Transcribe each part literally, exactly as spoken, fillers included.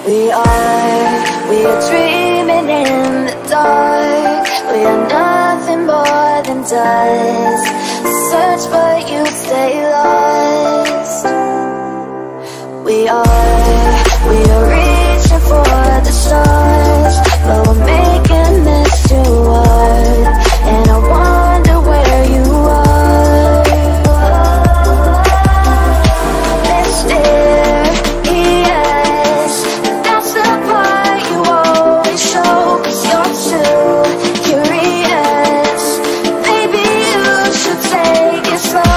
We are, we are dreaming in the dark. We are nothing more than dust. Search but you stay lost. We are, we are reaching for the stars, but we're making this too hard. And I wonder where you are. Mysterious, that's the part you always show, 'cause you're too curious. Maybe you should take it slow.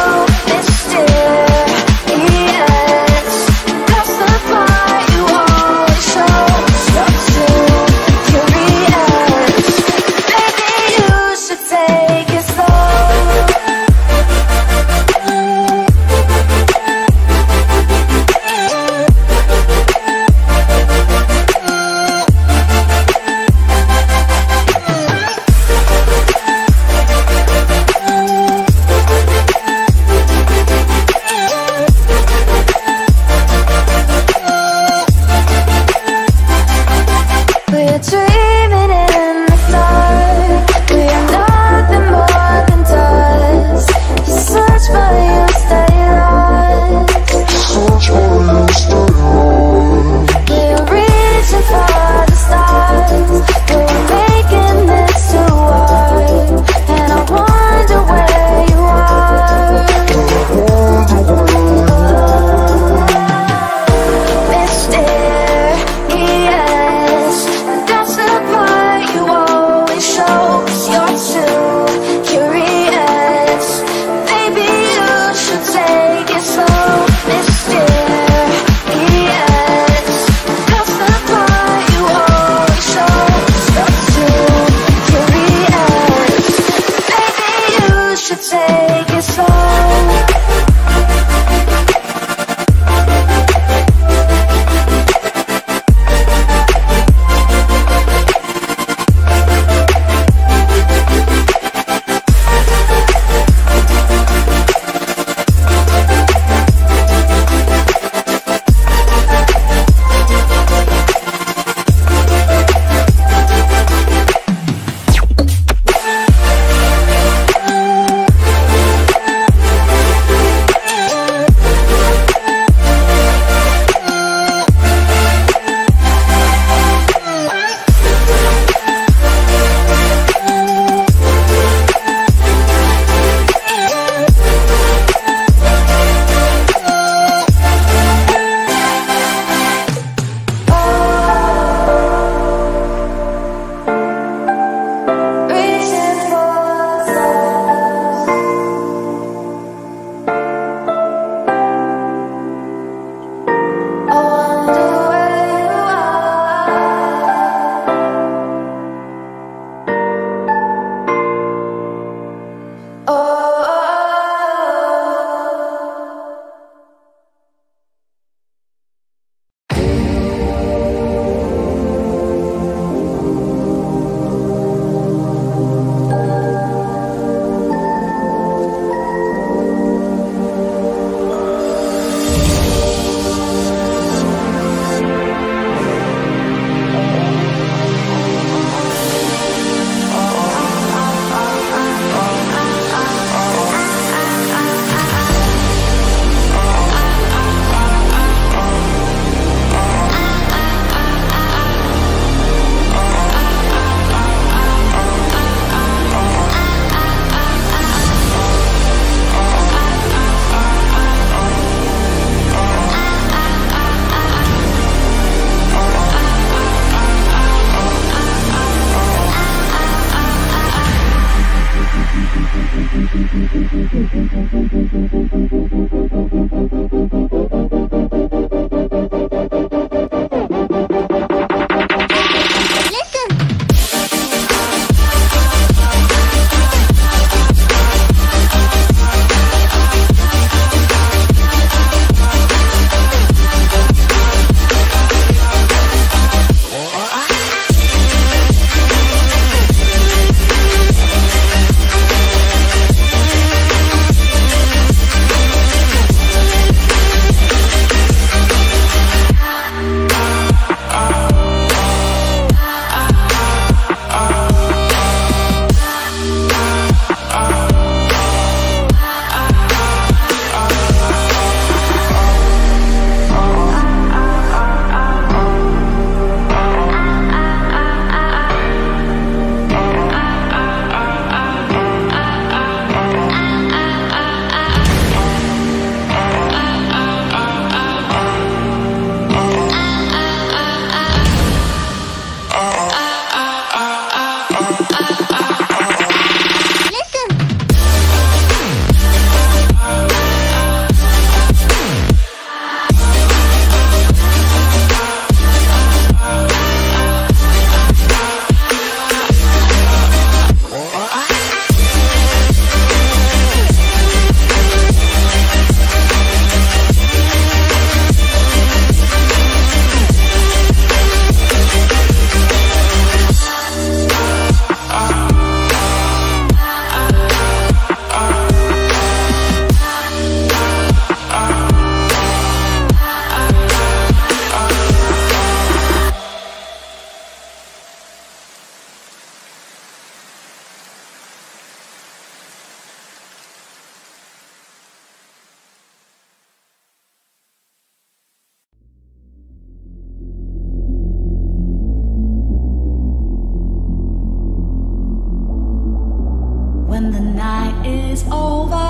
is over,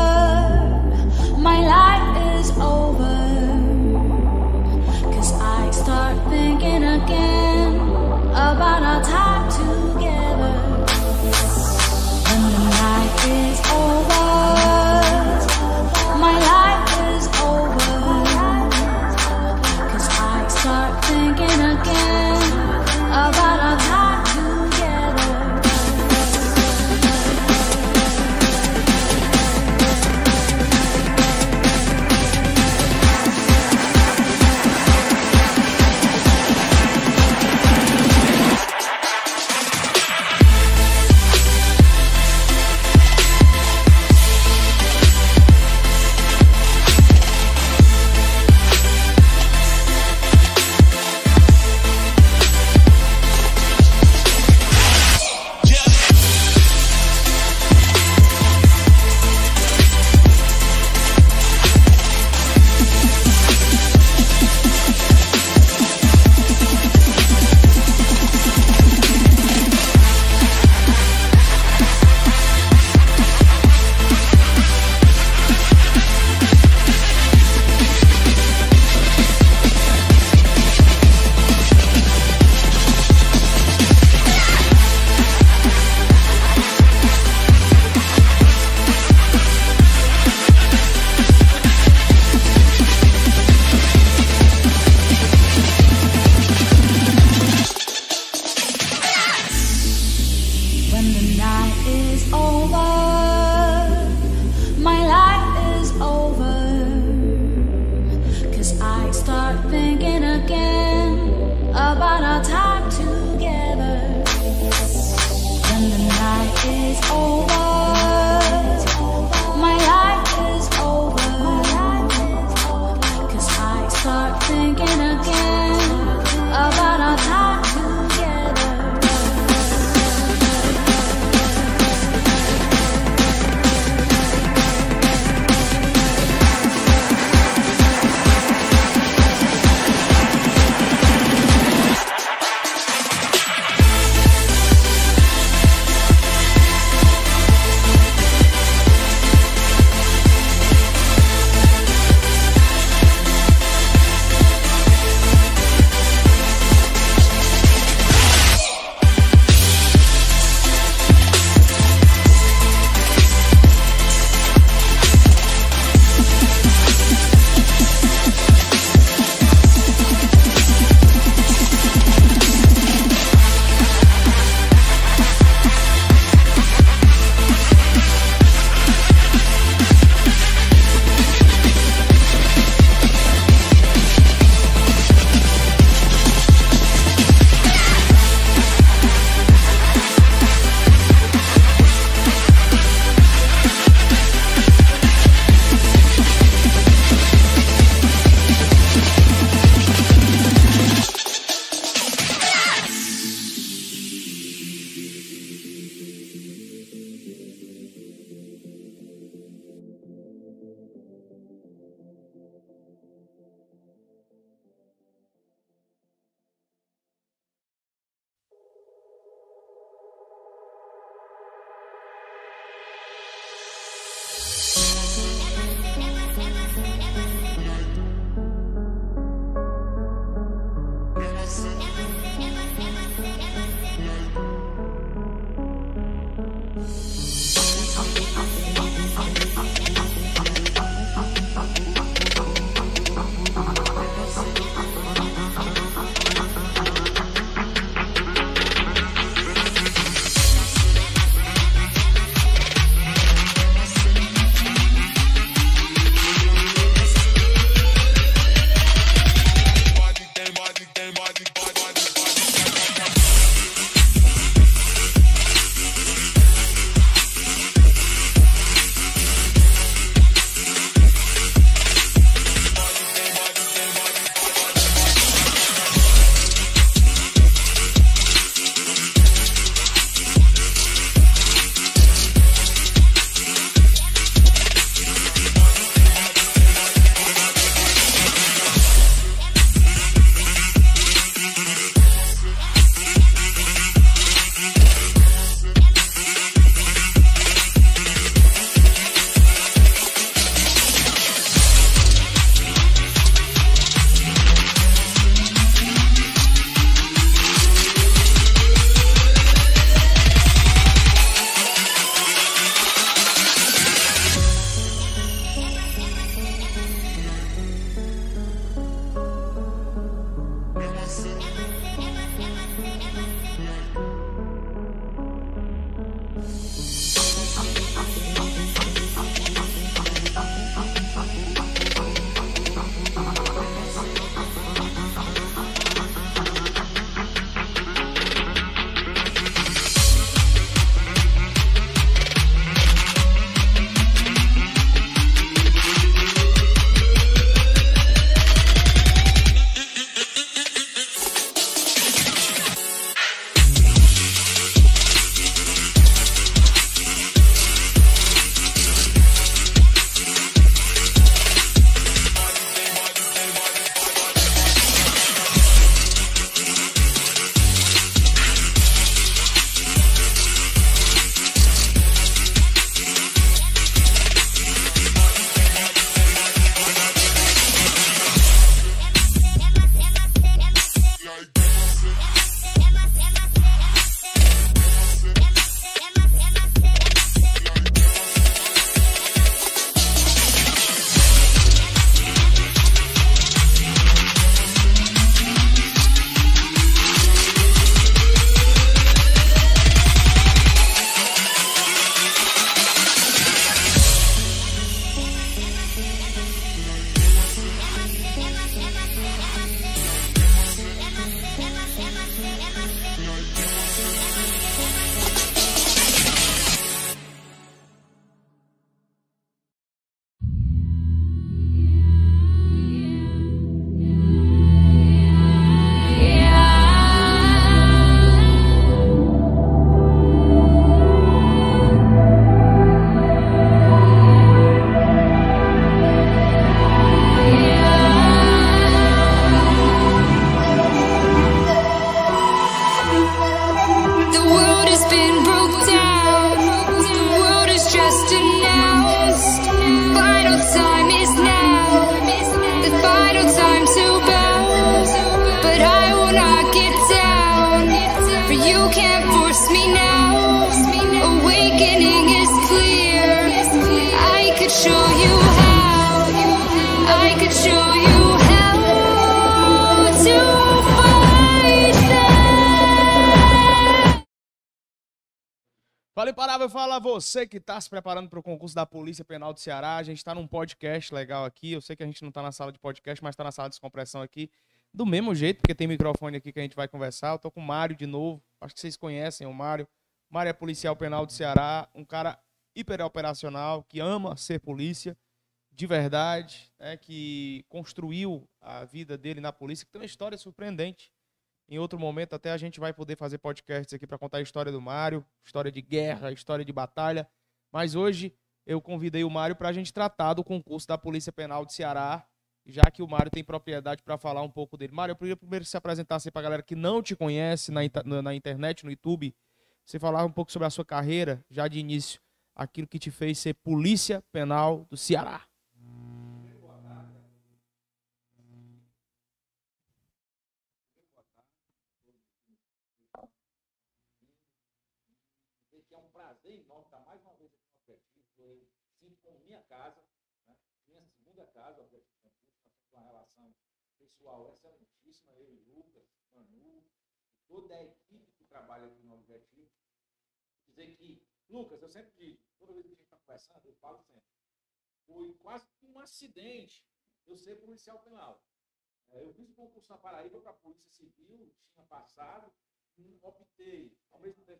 my life is over, 'cause I start thinking again about our time together. When the night is over, my life is over, 'cause I start thinking again about our time together. Body, body, body, body. Fala Imparável, fala você que está se preparando para o concurso da Polícia Penal do Ceará. A gente está num podcast legal aqui. Eu sei que a gente não está na sala de podcast, mas está na sala de descompressão aqui. Do mesmo jeito, porque tem microfone aqui que a gente vai conversar. Eu tô com o Mário de novo. Acho que vocês conhecem o Mário. O Mário é policial penal do Ceará. Um cara hiperoperacional, que ama ser polícia, de verdade, né, que construiu a vida dele na polícia, que tem uma história surpreendente. Em outro momento, até a gente vai poder fazer podcasts aqui para contar a história do Mário, história de guerra, história de batalha. Mas hoje eu convidei o Mário para a gente tratar do concurso da Polícia Penal do Ceará, já que o Mário tem propriedade para falar um pouco dele. Mário, eu queria primeiro se apresentar para a galera que não te conhece na, na internet, no YouTube. Você falar um pouco sobre a sua carreira, já de início, aquilo que te fez ser Polícia Penal do Ceará. É um prazer enorme estar mais uma vez aqui no Objetivo. Eu sinto como minha casa, né? Minha segunda casa, o Objetivo Campus. Nós temos uma relação pessoal excelentíssima, eu e Lucas, Manu, toda a equipe que trabalha aqui no Objetivo. Dizer que, Lucas, eu sempre digo, toda vez que a gente está conversando, eu falo sempre, foi quase que um acidente eu ser policial penal. Eu fiz o concurso na Paraíba para a Polícia Civil, tinha passado, optei, ao mesmo tempo.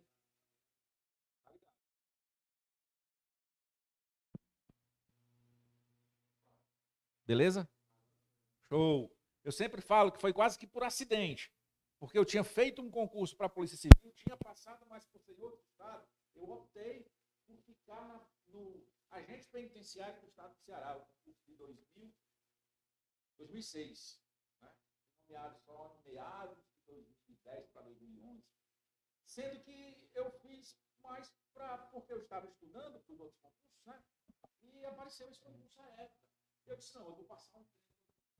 Beleza? Show! Eu sempre falo que foi quase que por acidente, porque eu tinha feito um concurso para a Polícia Civil, tinha passado, mas por ser outro estado, eu optei por ficar na, no agente penitenciário do estado do Ceará, o concurso de dois mil, dois mil e seis, né? Nomeado só no meados de dois mil e dez para dois mil e onze, sendo que eu fiz mais pra, porque eu estava estudando para os outros concursos, né? E apareceu esse concurso à época. Eu disse, não, eu vou passar um tempo.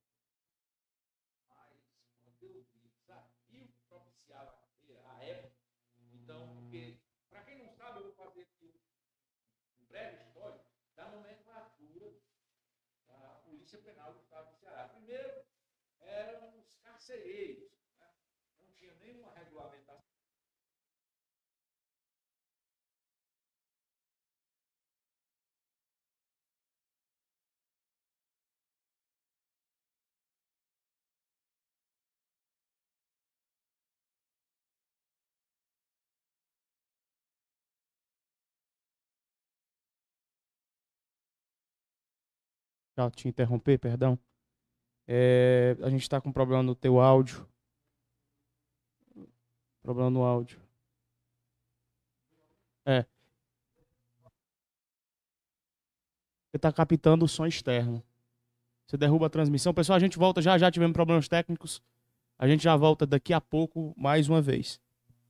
Mas, pelo desafio que propiciava a carreira, a época, então, porque, para quem não sabe, eu vou fazer aqui um breve histórico da nomenclatura da Polícia Penal do Estado do Ceará. Primeiro, eram os carcereiros. Né? Não tinha nenhuma regulamentação. Já te interromper, perdão. É, a gente tá com problema no teu áudio. Problema no áudio. É. Você tá captando o som externo. Você derruba a transmissão. Pessoal, a gente volta já já. Tivemos problemas técnicos. A gente já volta daqui a pouco mais uma vez.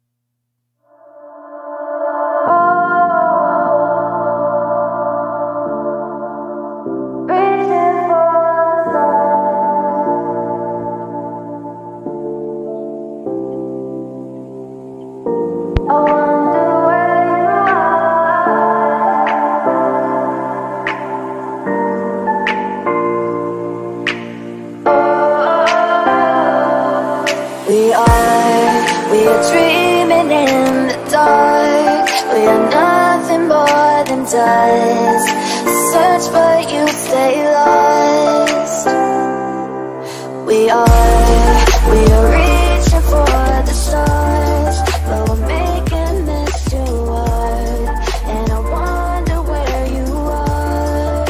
We are, we are dreaming in the dark. We are nothing more than dust. Search but you stay lost. We are, we are reaching for the stars, but we're making this too hard. And I wonder where you are.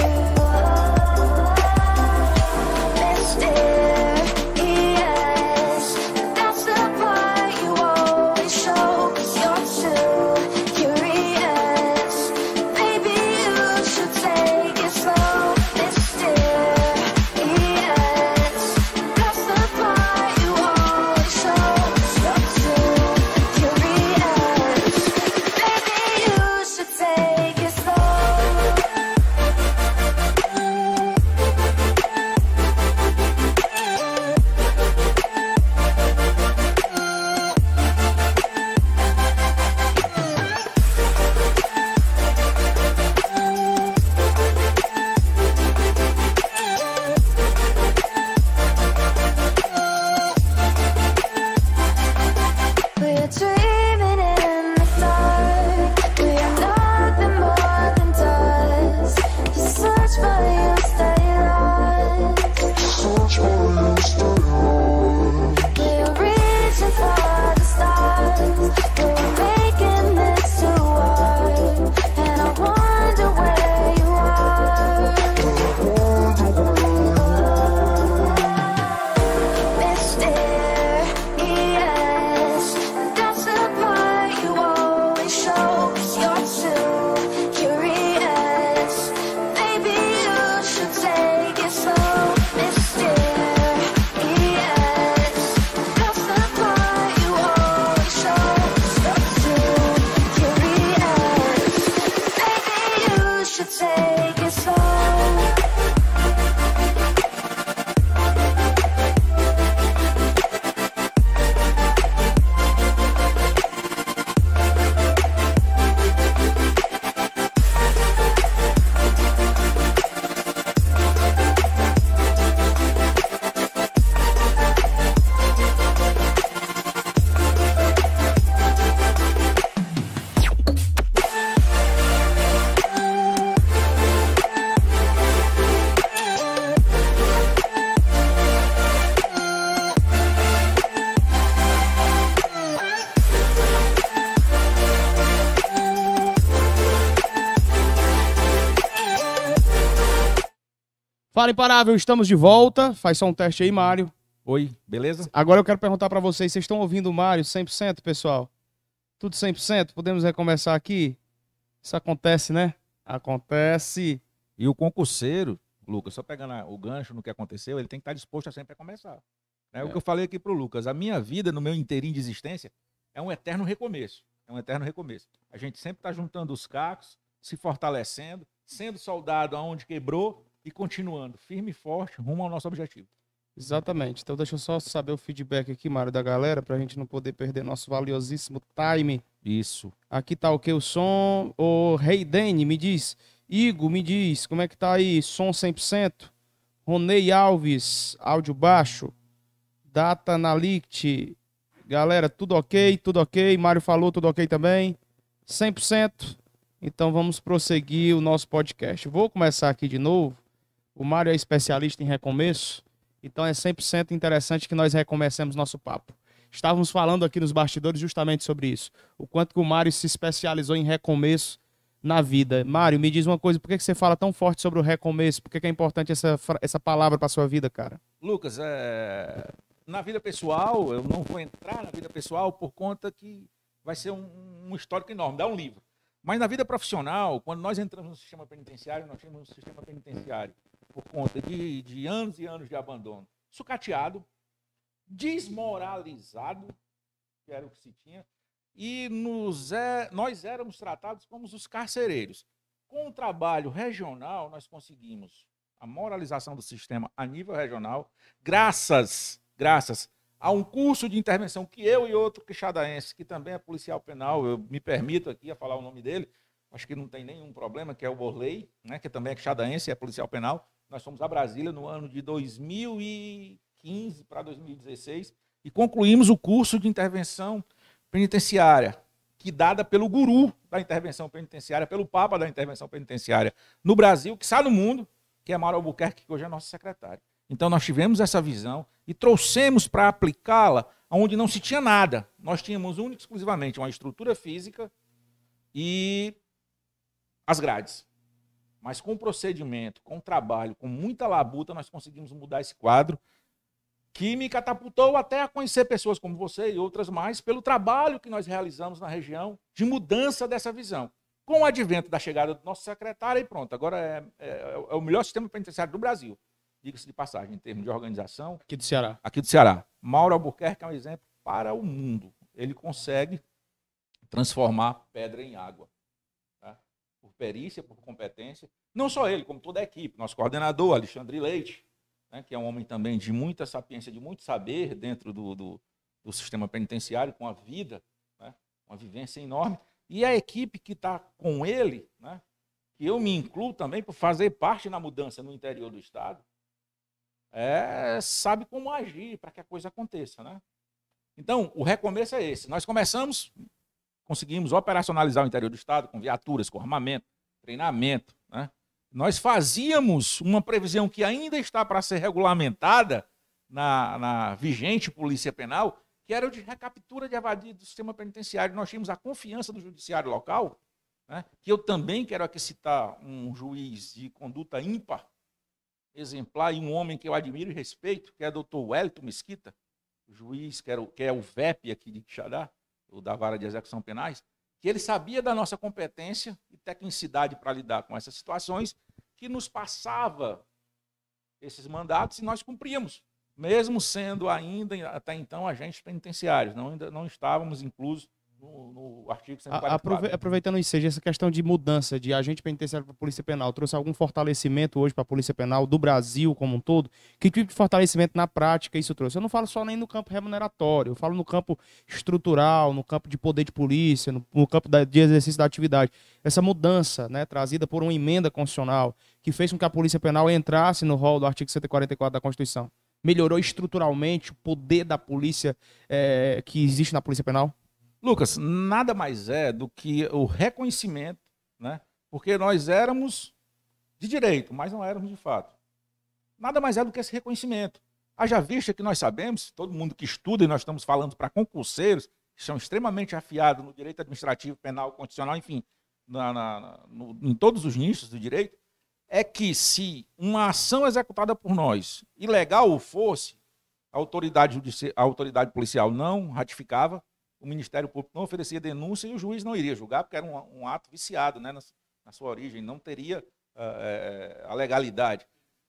Mysterious, that's the part you always show. 'Cause you're too curious. Maybe you should take it slow. Mysterious, that's the part you always show. 'Cause you're too curious. Maybe you should take it slow. We're dreaming in the dark. We are nothing more than dust. You search but you stay lost. We're reaching for the stars, but we're making this too hard. And I wonder where you are. Mysterious, that's the part you always show. 'Cause you're too curious. Maybe you should take it slow. Mysterious, that's the part you always show. 'Cause you're too curious. Maybe you should take it slow. Fala, Imparável, estamos de volta. Faz só um teste aí, Mário. Oi, beleza? Agora eu quero perguntar pra vocês, vocês estão ouvindo o Mário cem por cento, pessoal? Tudo cem por cento? Podemos recomeçar aqui? Isso acontece, né? Acontece. E o concurseiro, Lucas, só pegando a- o gancho no que aconteceu, ele tem que estar disposto a sempre recomeçar. É, o que eu falei aqui pro Lucas. A minha vida, no meu inteirinho de existência, é um eterno recomeço. É um eterno recomeço. A gente sempre está juntando os cacos, se fortalecendo, sendo soldado aonde quebrou e continuando firme e forte rumo ao nosso objetivo. Exatamente. Então deixa eu só saber o feedback aqui, Mário, da galera, pra gente não poder perder nosso valiosíssimo time. Isso. Aqui tá o que? O som. O Rei Dene me diz. Igor me diz. Como é que tá aí? Som cem por cento. Ronei Alves, áudio baixo. Data Analytics. Galera, tudo ok? Tudo ok? Mário falou, tudo ok também? cem por cento? Então vamos prosseguir o nosso podcast. Vou começar aqui de novo. O Mário é especialista em recomeço, então é cem por cento interessante que nós recomecemos nosso papo. Estávamos falando aqui nos bastidores justamente sobre isso. O quanto que o Mário se especializou em recomeço na vida. Mário, me diz uma coisa, por que você fala tão forte sobre o recomeço? Por que é importante essa, essa palavra para sua vida, cara? Lucas, é... na vida pessoal, eu não vou entrar na vida pessoal por conta que vai ser um, um histórico enorme, dá um livro. Mas na vida profissional, quando nós entramos no sistema penitenciário, nós tínhamos um sistema penitenciário por conta de, de anos e anos de abandono, sucateado, desmoralizado, que era o que se tinha, e nos é, nós éramos tratados como os carcereiros. Com o trabalho regional, nós conseguimos a moralização do sistema a nível regional, graças, graças a um curso de intervenção que eu e outro quixadaense, que também é policial penal, eu me permito aqui a falar o nome dele, acho que não tem nenhum problema, que é o Borley, né, que também é quixadaense, é policial penal. Nós fomos a Brasília no ano de dois mil e quinze para dois mil e dezesseis e concluímos o curso de intervenção penitenciária, que dada pelo guru da intervenção penitenciária, pelo papa da intervenção penitenciária no Brasil, que está no mundo, que é Mauro Albuquerque, que hoje é nosso secretário. Então nós tivemos essa visão e trouxemos para aplicá-la onde não se tinha nada. Nós tínhamos única e exclusivamente uma estrutura física e as grades. Mas com procedimento, com trabalho, com muita labuta, nós conseguimos mudar esse quadro, que me catapultou até a conhecer pessoas como você e outras mais, pelo trabalho que nós realizamos na região de mudança dessa visão. Com o advento da chegada do nosso secretário, e pronto, agora é, é, é o melhor sistema penitenciário do Brasil, diga-se de passagem, em termos de organização. Aqui do Ceará. Aqui do Ceará. Mauro Albuquerque é um exemplo para o mundo. Ele consegue transformar pedra em água. Tá? Por perícia, por competência. Não só ele, como toda a equipe. Nosso coordenador, Alexandre Leite, né, que é um homem também de muita sapiência, de muito saber dentro do, do, do sistema penitenciário, com a vida, né, uma vivência enorme. E a equipe que está com ele, né, que eu me incluo também por fazer parte na mudança no interior do Estado, é, sabe como agir para que a coisa aconteça. Né? Então, o recomeço é esse. Nós começamos, conseguimos operacionalizar o interior do Estado com viaturas, com armamento, treinamento. Né? Nós fazíamos uma previsão que ainda está para ser regulamentada na, na vigente Polícia Penal, que era o de recaptura de evadidos do sistema penitenciário. Nós tínhamos a confiança do judiciário local, né? Que eu também quero aqui citar um juiz de conduta ímpar, exemplar, e um homem que eu admiro e respeito, que é o doutor Wellington Mesquita, o juiz que, era o, que é o V E P aqui de Quixadá, o da Vara de Execução Penais, que ele sabia da nossa competência e tecnicidade para lidar com essas situações, que nos passava esses mandatos e nós cumpríamos, mesmo sendo ainda, até então, agentes penitenciários, não, ainda não estávamos inclusos no, no artigo cento e quarenta e quatro. Aproveitando isso, seja essa questão de mudança de agente penitenciário para a Polícia Penal, trouxe algum fortalecimento hoje para a Polícia Penal do Brasil como um todo? Que tipo de fortalecimento na prática isso trouxe? Eu não falo só nem no campo remuneratório, eu falo no campo estrutural, no campo de poder de polícia, no, no campo da, de exercício da atividade. Essa mudança, né, trazida por uma emenda constitucional que fez com que a Polícia Penal entrasse no rol do artigo cento e quarenta e quatro da Constituição, melhorou estruturalmente o poder da polícia é, que existe na Polícia Penal? Lucas, nada mais é do que o reconhecimento, né? Porque nós éramos de direito, mas não éramos de fato. Nada mais é do que esse reconhecimento. Haja vista que nós sabemos, todo mundo que estuda, e nós estamos falando para concurseiros, que são extremamente afiados no direito administrativo, penal, constitucional, enfim, na, na, no, em todos os nichos do direito, é que se uma ação executada por nós, ilegal fosse, a autoridade, judici... a autoridade policial não ratificava, o Ministério Público não oferecia denúncia e o juiz não iria julgar, porque era um, um ato viciado, né, na, na sua origem, não teria uh, é, a legalidade.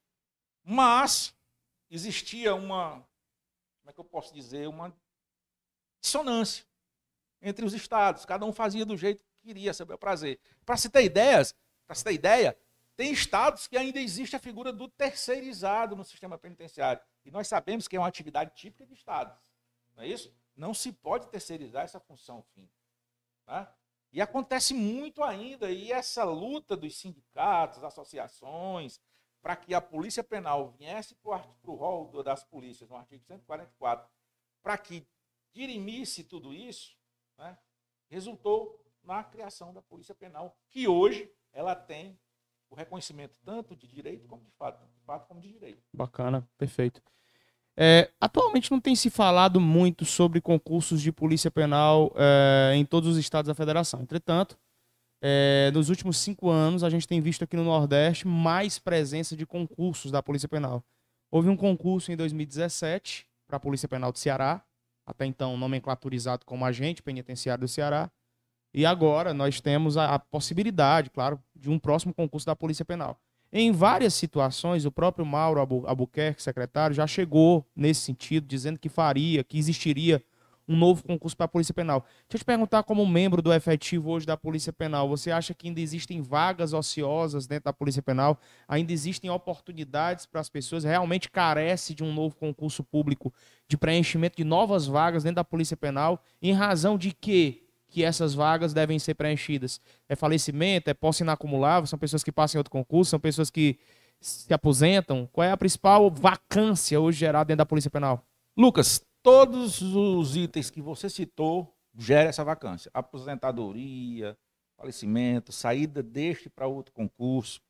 Mas existia uma, como é que eu posso dizer, uma dissonância entre os estados, cada um fazia do jeito que queria, saber o prazer. Para se ter ideias, para se ter ideia, tem estados que ainda existe a figura do terceirizado no sistema penitenciário. E nós sabemos que é uma atividade típica de estados, não é isso? Não se pode terceirizar essa função fim. Tá? E acontece muito ainda, e essa luta dos sindicatos, associações, para que a Polícia Penal viesse para o rol das polícias, no artigo cento e quarenta e quatro, para que dirimisse tudo isso, né, resultou na criação da Polícia Penal, que hoje ela tem o reconhecimento tanto de direito como de fato, de fato como de direito. Bacana, perfeito. É, atualmente não tem se falado muito sobre concursos de polícia penal é, em todos os estados da federação. Entretanto, é, nos últimos cinco anos, a gente tem visto aqui no Nordeste mais presença de concursos da Polícia Penal. Houve um concurso em dois mil e dezessete para a Polícia Penal do Ceará, até então nomenclaturizado como agente penitenciário do Ceará, e agora nós temos a, a possibilidade, claro, de um próximo concurso da Polícia Penal. Em várias situações, o próprio Mauro Albu- Albuquerque, secretário, já chegou nesse sentido, dizendo que faria, que existiria um novo concurso para a Polícia Penal. Deixa eu te perguntar, como membro do efetivo hoje da Polícia Penal, você acha que ainda existem vagas ociosas dentro da Polícia Penal? Ainda existem oportunidades para as pessoas? Realmente carece de um novo concurso público de preenchimento de novas vagas dentro da Polícia Penal? Em razão de quê que essas vagas devem ser preenchidas? É falecimento? É posse inacumulável? São pessoas que passam em outro concurso? São pessoas que se aposentam? Qual é a principal vacância hoje gerada dentro da Polícia Penal? Lucas, todos os itens que você citou geram essa vacância. Aposentadoria, falecimento, saída deste para outro concurso.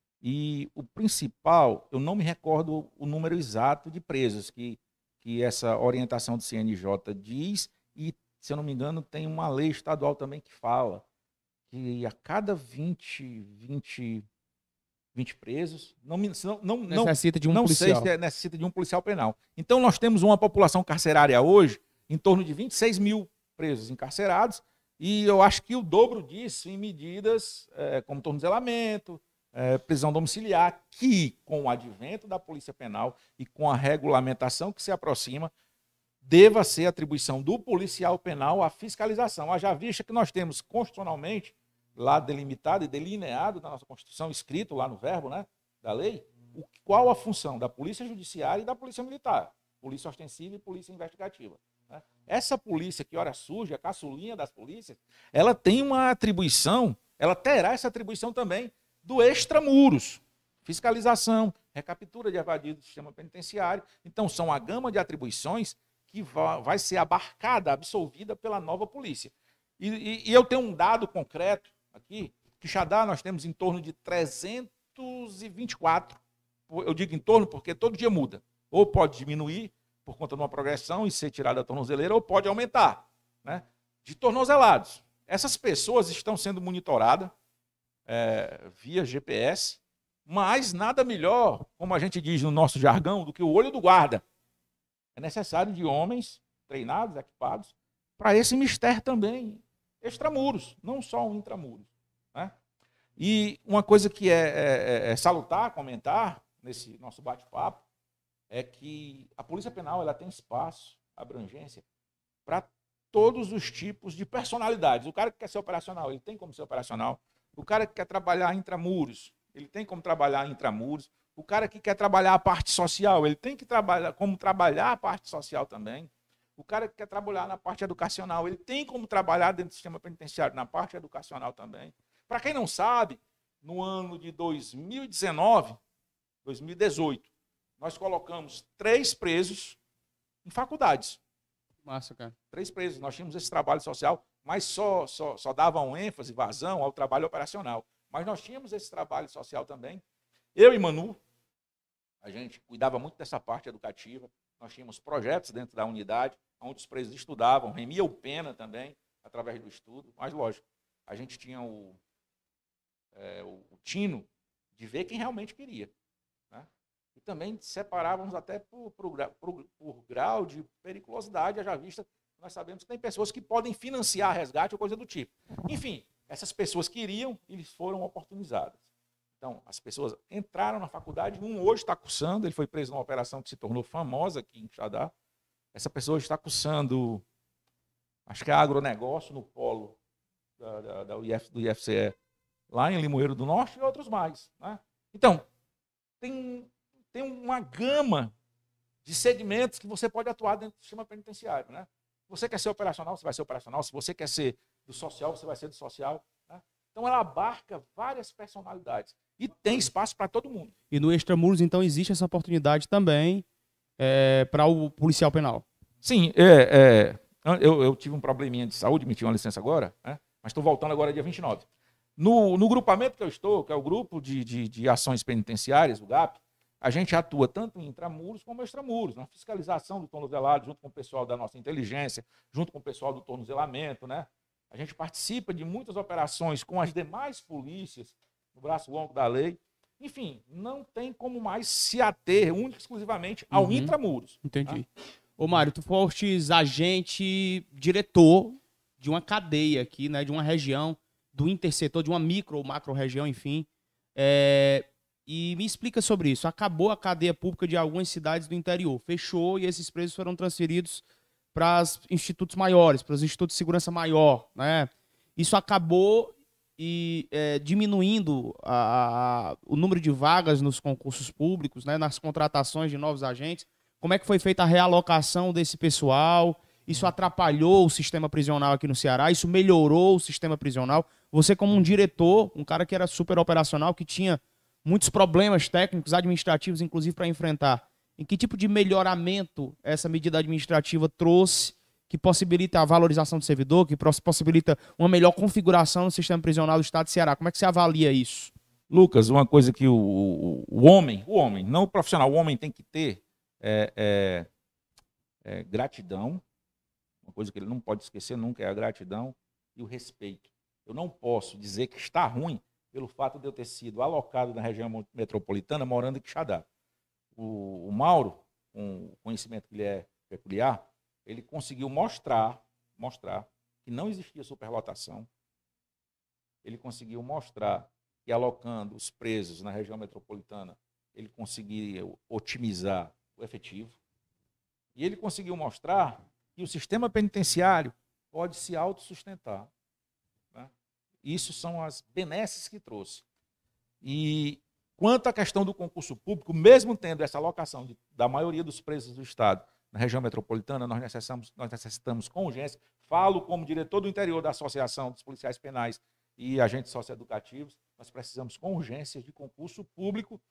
E o principal, eu não me recordo o número exato de presos que, que essa orientação do C N J diz, e, se eu não me engano, tem uma lei estadual também que fala que a cada vinte, vinte, vinte presos, não, me- não, não, Necessita de um não policial. sei se é- necessita de um policial penal. Então, nós temos uma população carcerária hoje em torno de vinte e seis mil presos encarcerados, e eu acho que o dobro disso em medidas eh, como tornozelamento, eh, prisão domiciliar, que, com o advento da Polícia Penal e com a regulamentação que se aproxima, deva ser atribuição do policial penal a fiscalização. Haja vista que nós temos constitucionalmente, lá delimitado e delineado na nossa Constituição, escrito lá no verbo, né, da lei, o, qual a função da Polícia Judiciária e da Polícia Militar, Polícia Ostensiva e Polícia Investigativa. Né? Essa polícia que ora surge, a caçulinha das polícias, ela tem uma atribuição, ela terá essa atribuição também do extramuros, fiscalização, recaptura de evadidos do sistema penitenciário. Então, são a gama de atribuições que vai, vai ser abarcada, absolvida pela nova polícia. E, e, e eu tenho um dado concreto aqui, que Xadá nós temos em torno de trezentos e vinte e quatro. Eu digo em torno porque todo dia muda. Ou pode diminuir por conta de uma progressão e ser tirada da tornozeleira, ou pode aumentar, né, de tornozelados. Essas pessoas estão sendo monitoradas é, via G P S, mas nada melhor, como a gente diz no nosso jargão, do que o olho do guarda. É necessário de homens treinados, equipados, para esse mistério também, extramuros, não só um intramuros. Né? E uma coisa que é, é, é salutar, comentar, nesse nosso bate-papo, é que a Polícia Penal ela tem espaço, abrangência, para todos os tipos de personalidades. O cara que quer ser operacional, ele tem como ser operacional. O cara que quer trabalhar intramuros, ele tem como trabalhar intramuros. O cara que quer trabalhar a parte social, ele tem que trabalhar como trabalhar a parte social também. O cara que quer trabalhar na parte educacional, ele tem como trabalhar dentro do sistema penitenciário na parte educacional também. Para quem não sabe, no ano de dois mil e dezenove, dois mil e dezoito, nós colocamos três presos em faculdades. Massa, cara. Três presos. Nós tínhamos esse trabalho social, mas só, só, só davam ênfase, vazão ao trabalho operacional. Mas nós tínhamos esse trabalho social também. Eu e Manu, a gente cuidava muito dessa parte educativa. Nós tínhamos projetos dentro da unidade, onde os presos estudavam, remiam pena também, através do estudo. Mas, lógico, a gente tinha o, é, o, o tino de ver quem realmente queria. Né? E também separávamos até por, por, por, por grau de periculosidade, já vista, nós sabemos que tem pessoas que podem financiar resgate ou coisa do tipo. Enfim, essas pessoas queriam e eles foram oportunizadas. Então, as pessoas entraram na faculdade, um hoje está cursando, ele foi preso numa operação que se tornou famosa aqui em Xadá. Essa pessoa está cursando, acho que é agronegócio no polo da, da, da U I F, do I F C E, lá em Limoeiro do Norte e outros mais. Né? Então, tem, tem uma gama de segmentos que você pode atuar dentro do sistema penitenciário. Né? Se você quer ser operacional, você vai ser operacional. Se você quer ser do social, você vai ser do social. Né? Então, ela abarca várias personalidades. E tem espaço para todo mundo. E no Extramuros, então, existe essa oportunidade também é, para o policial penal? Sim, é, é, eu, eu tive um probleminha de saúde, me tive uma licença agora, né? Mas estou voltando agora dia vinte e nove. No, no grupamento que eu estou, que é o Grupo de, de, de Ações Penitenciárias, o GAP, a gente atua tanto em intramuros como extramuros, na fiscalização do tornozelado, junto com o pessoal da nossa inteligência, junto com o pessoal do tornozelamento, né? A gente participa de muitas operações com as demais polícias, no braço longo da lei. Enfim, não tem como mais se ater única e exclusivamente ao Uhum. intramuros. Entendi. Tá? Ô, Mário, tu fostes agente, diretor de uma cadeia aqui, né? De uma região, do intersetor, de uma micro ou macro região, enfim. É, e me explica sobre isso. Acabou a cadeia pública de algumas cidades do interior. Fechou e esses presos foram transferidos para os institutos maiores, para os institutos de segurança maior, né? Isso acabou e é, diminuindo a, a, o número de vagas nos concursos públicos, né? Nas contratações de novos agentes. Como é que foi feita a realocação desse pessoal? Isso atrapalhou o sistema prisional aqui no Ceará? Isso melhorou o sistema prisional? Você, como um diretor, um cara que era super operacional, que tinha muitos problemas técnicos, administrativos, inclusive, para enfrentar, em que tipo de melhoramento essa medida administrativa trouxe que possibilita a valorização do servidor, que possibilita uma melhor configuração no sistema prisional do Estado de Ceará? Como é que você avalia isso? Lucas, uma coisa que o, o, o homem, o homem, não o profissional, o homem tem que ter é, é, é gratidão. Uma coisa que ele não pode esquecer nunca é a gratidão e o respeito. Eu não posso dizer que está ruim pelo fato de eu ter sido alocado na região metropolitana morando em Quixadá. O, o Mauro, com o conhecimento que ele é peculiar, ele conseguiu mostrar, mostrar que não existia superlotação. Ele conseguiu mostrar que alocando os presos na região metropolitana, ele conseguiria otimizar o efetivo. E ele conseguiu mostrar que o sistema penitenciário pode se autossustentar. Né? Isso são as benesses que trouxe. E quanto à questão do concurso público, mesmo tendo essa alocação de, da maioria dos presos do Estado na região metropolitana, nós necessitamos, nós necessitamos com urgência, falo como diretor do interior da Associação dos Policiais Penais e Agentes Socioeducativos, nós precisamos com urgência de concurso público,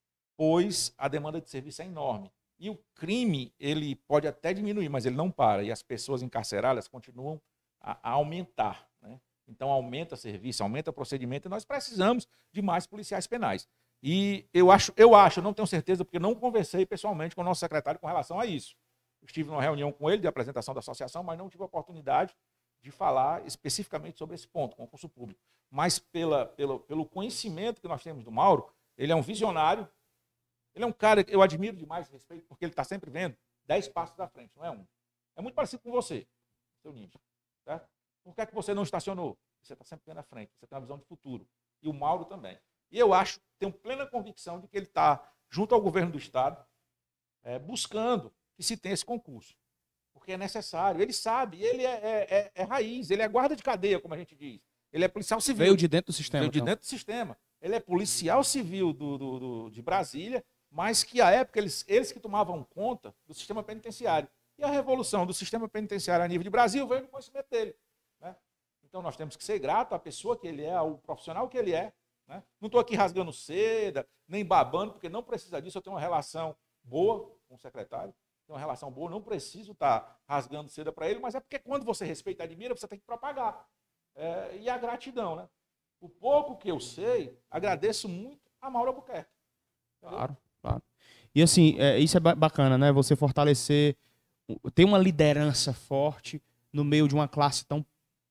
pois a demanda de serviço é enorme. E o crime, ele pode até diminuir, mas ele não para. E as pessoas encarceradas continuam a, a aumentar. Né? Então, aumenta serviço, aumenta procedimento, e nós precisamos de mais policiais penais. E eu acho, eu acho, não tenho certeza, porque não conversei pessoalmente com o nosso secretário com relação a isso. Estive numa reunião com ele de apresentação da associação, mas não tive a oportunidade de falar especificamente sobre esse ponto, concurso público. Mas pela, pelo, pelo conhecimento que nós temos do Mauro, ele é um visionário. Ele é um cara que eu admiro demais, respeito, porque ele está sempre vendo dez passos à frente, não é um. É muito parecido com você, seu ninja. Certo? Por que é que você não estacionou? Você está sempre vendo à frente, você tem uma visão de futuro. E o Mauro também. E eu acho, tenho plena convicção de que ele está, junto ao governo do Estado, é, buscando que se tenha esse concurso. Porque é necessário. Ele sabe, ele é, é, é, é raiz, ele é guarda de cadeia, como a gente diz. Ele é policial civil. Veio de dentro do sistema. Veio de então. dentro do sistema. Ele é policial civil do, do, do, de Brasília, mas que, à época, eles, eles que tomavam conta do sistema penitenciário. E a revolução do sistema penitenciário a nível de Brasil veio no conhecimento dele. Né? Então, nós temos que ser grato à pessoa que ele é, ao profissional que ele é. Né? Não estou aqui rasgando seda, nem babando, porque não precisa disso. Eu tenho uma relação boa com o secretário, tenho uma relação boa, não preciso estar rasgando seda para ele, mas é porque quando você respeita e admira, você tem que propagar. É, e a gratidão. Né? O pouco que eu sei, agradeço muito a Mauro Albuquerque. Claro, claro. E assim, é, isso é bacana, né? Você fortalecer, ter uma liderança forte no meio de uma classe tão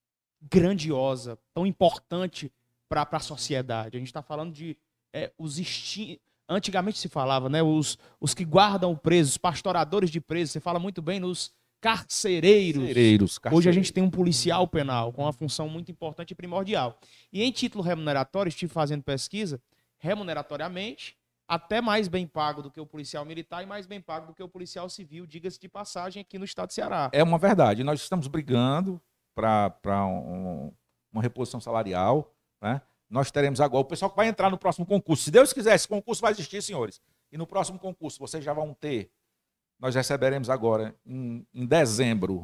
grandiosa, tão importante para a sociedade. A gente está falando de é, os instintos. Antigamente se falava, né? Os, os que guardam presos, os pastoradores de presos. Você fala muito bem nos carcereiros. Carcereiros, carcereiros. Hoje a gente tem um policial penal com uma função muito importante e primordial. E em título remuneratório, estive fazendo pesquisa, remuneratoriamente, até mais bem pago do que o policial militar e mais bem pago do que o policial civil, diga-se de passagem, aqui no estado de Ceará. É uma verdade. Nós estamos brigando para um, uma reposição salarial. Né? Nós teremos agora, o pessoal que vai entrar no próximo concurso, se Deus quiser, esse concurso vai existir, senhores. E no próximo concurso vocês já vão ter, nós receberemos agora, em, em dezembro,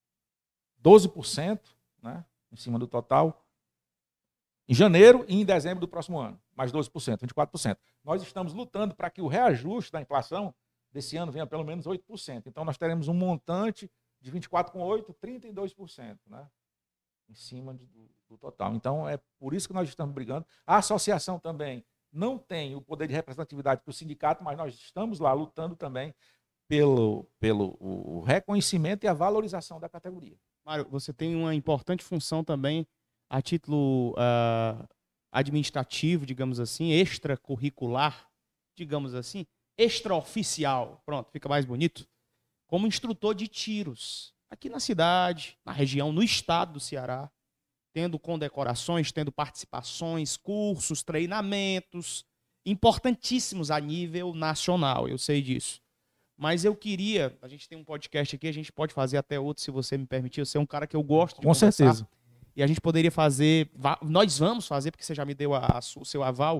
doze por cento, né? Em cima do total. Em janeiro e em dezembro do próximo ano. mais doze por cento, vinte e quatro por cento. Nós estamos lutando para que o reajuste da inflação desse ano venha pelo menos oito por cento. Então, nós teremos um montante de vinte e quatro vírgula oito por cento, trinta e dois por cento, né? Em cima de, do, do total. Então, é por isso que nós estamos brigando. A associação também não tem o poder de representatividade para o sindicato, mas nós estamos lá lutando também pelo, pelo o reconhecimento e a valorização da categoria. Mário, você tem uma importante função também a título uh, administrativo, digamos assim, extracurricular, digamos assim, extraoficial, pronto, fica mais bonito, como instrutor de tiros, aqui na cidade, na região, no estado do Ceará, tendo condecorações, tendo participações, cursos, treinamentos, importantíssimos a nível nacional, eu sei disso. Mas eu queria, a gente tem um podcast aqui, a gente pode fazer até outro, se você me permitir, você é um cara que eu gosto de Com conversar. certeza. E a gente poderia fazer, nós vamos fazer, porque você já me deu a, a, o seu aval,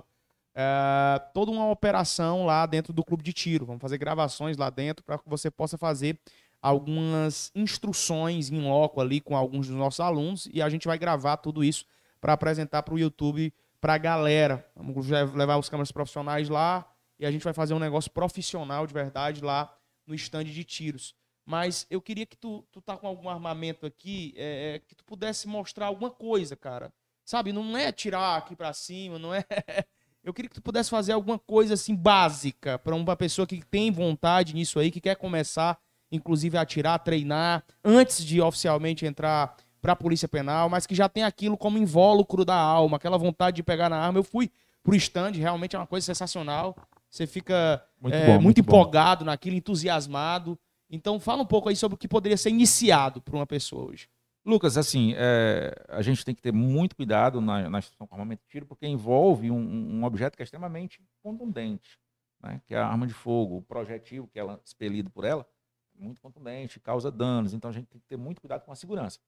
é, toda uma operação lá dentro do clube de tiro. Vamos fazer gravações lá dentro para que você possa fazer algumas instruções em loco ali com alguns dos nossos alunos e a gente vai gravar tudo isso para apresentar para o YouTube, para a galera. Vamos levar os câmeras profissionais lá e a gente vai fazer um negócio profissional de verdade lá no stand de tiros. Mas eu queria que tu, tu tá com algum armamento aqui, é, que tu pudesse mostrar alguma coisa, cara. Sabe, não é tirar aqui pra cima, não é... Eu queria que tu pudesse fazer alguma coisa assim básica para uma pessoa que tem vontade nisso aí, que quer começar, inclusive, a atirar, a treinar, antes de oficialmente entrar pra Polícia Penal, mas que já tem aquilo como invólucro da alma, aquela vontade de pegar na arma. Eu fui pro stand, realmente é uma coisa sensacional. Você fica Muito, é, bom, muito, muito empolgado bom. naquilo, entusiasmado. Então, fala um pouco aí sobre o que poderia ser iniciado por uma pessoa hoje. Lucas, assim, é, a gente tem que ter muito cuidado na, na instrução com armamento de tiro, porque envolve um, um objeto que é extremamente contundente, né? Que é a arma de fogo, o projetivo que é expelido por ela, é muito contundente, causa danos. Então, a gente tem que ter muito cuidado com a segurança.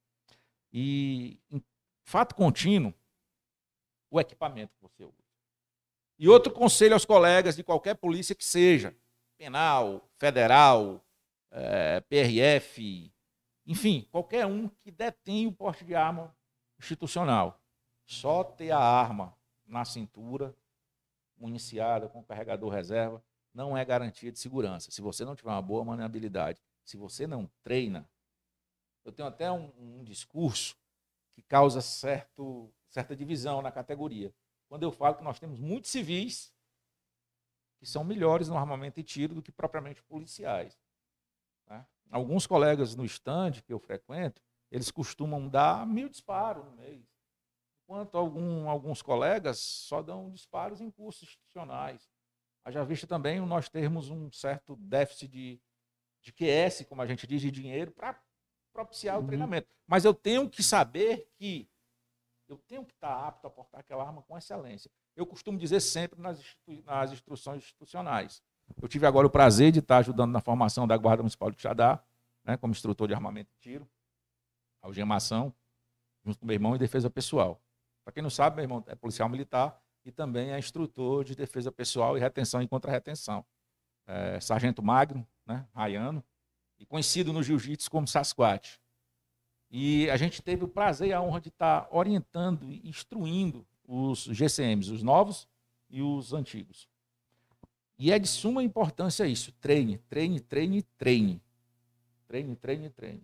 E, em fato contínuo, o equipamento que você usa. E outro conselho aos colegas de qualquer polícia que seja, penal, federal, é, P R F, enfim, qualquer um que detém o porte de arma institucional. Só ter a arma na cintura, municiada, com carregador reserva, não é garantia de segurança. Se você não tiver uma boa maneirabilidade, se você não treina, eu tenho até um, um discurso que causa certo, certa divisão na categoria. Quando eu falo que nós temos muitos civis que são melhores no armamento e tiro do que propriamente policiais. Né? Alguns colegas no stand que eu frequento, eles costumam dar mil disparos no mês, enquanto algum, alguns colegas só dão disparos em cursos institucionais. Haja vista também nós termos um certo déficit de, de Q S, como a gente diz, de dinheiro, para propiciar o Uhum. treinamento. Mas eu tenho que saber que eu tenho que estar apto a portar aquela arma com excelência. Eu costumo dizer sempre nas, institu nas instruções institucionais. Eu tive agora o prazer de estar ajudando na formação da Guarda Municipal de Quixadá, né, como instrutor de armamento e tiro, algemação, junto com meu irmão, e defesa pessoal. Para quem não sabe, meu irmão é policial militar e também é instrutor de defesa pessoal e retenção e contra-retenção. É, sargento Magno, né, raiano, e conhecido no jiu-jitsu como Sasquatch. E a gente teve o prazer e a honra de estar orientando e instruindo os G C Ms, os novos e os antigos. E é de suma importância isso. Treine, treine, treine, treine. Treine, treine, treine.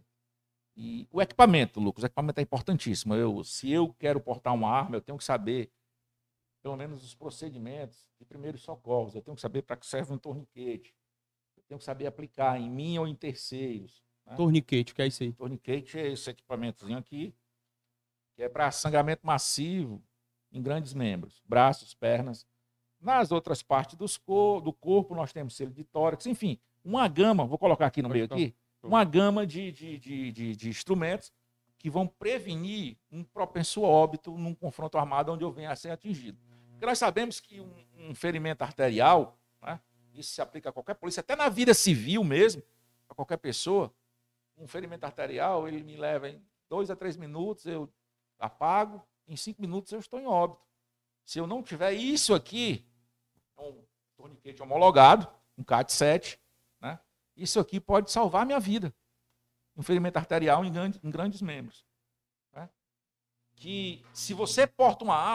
E o equipamento, Lucas, o equipamento é importantíssimo. Eu, se eu quero portar uma arma, eu tenho que saber, pelo menos, os procedimentos de primeiros socorros. Eu tenho que saber para que serve um torniquete. Eu tenho que saber aplicar em mim ou em terceiros. Né? Torniquete, o que é isso aí? Torniquete é esse equipamentozinho aqui, que é para sangramento massivo em grandes membros, braços, pernas. Nas outras partes dos cor do corpo, nós temos selo de tórax, enfim, uma gama, vou colocar aqui no meio aqui, uma gama de, de, de, de, de instrumentos que vão prevenir um propenso óbito num confronto armado onde eu venha a ser atingido. Porque nós sabemos que um, um ferimento arterial, né, isso se aplica a qualquer polícia, até na vida civil mesmo, a qualquer pessoa, um ferimento arterial, ele me leva em dois a três minutos, eu apago, em cinco minutos eu estou em óbito. Se eu não tiver isso aqui, um torniquete homologado, um C A T sete, né? Isso aqui pode salvar a minha vida. Um ferimento arterial em, grande, em grandes membros. Né? Que se você porta uma arma,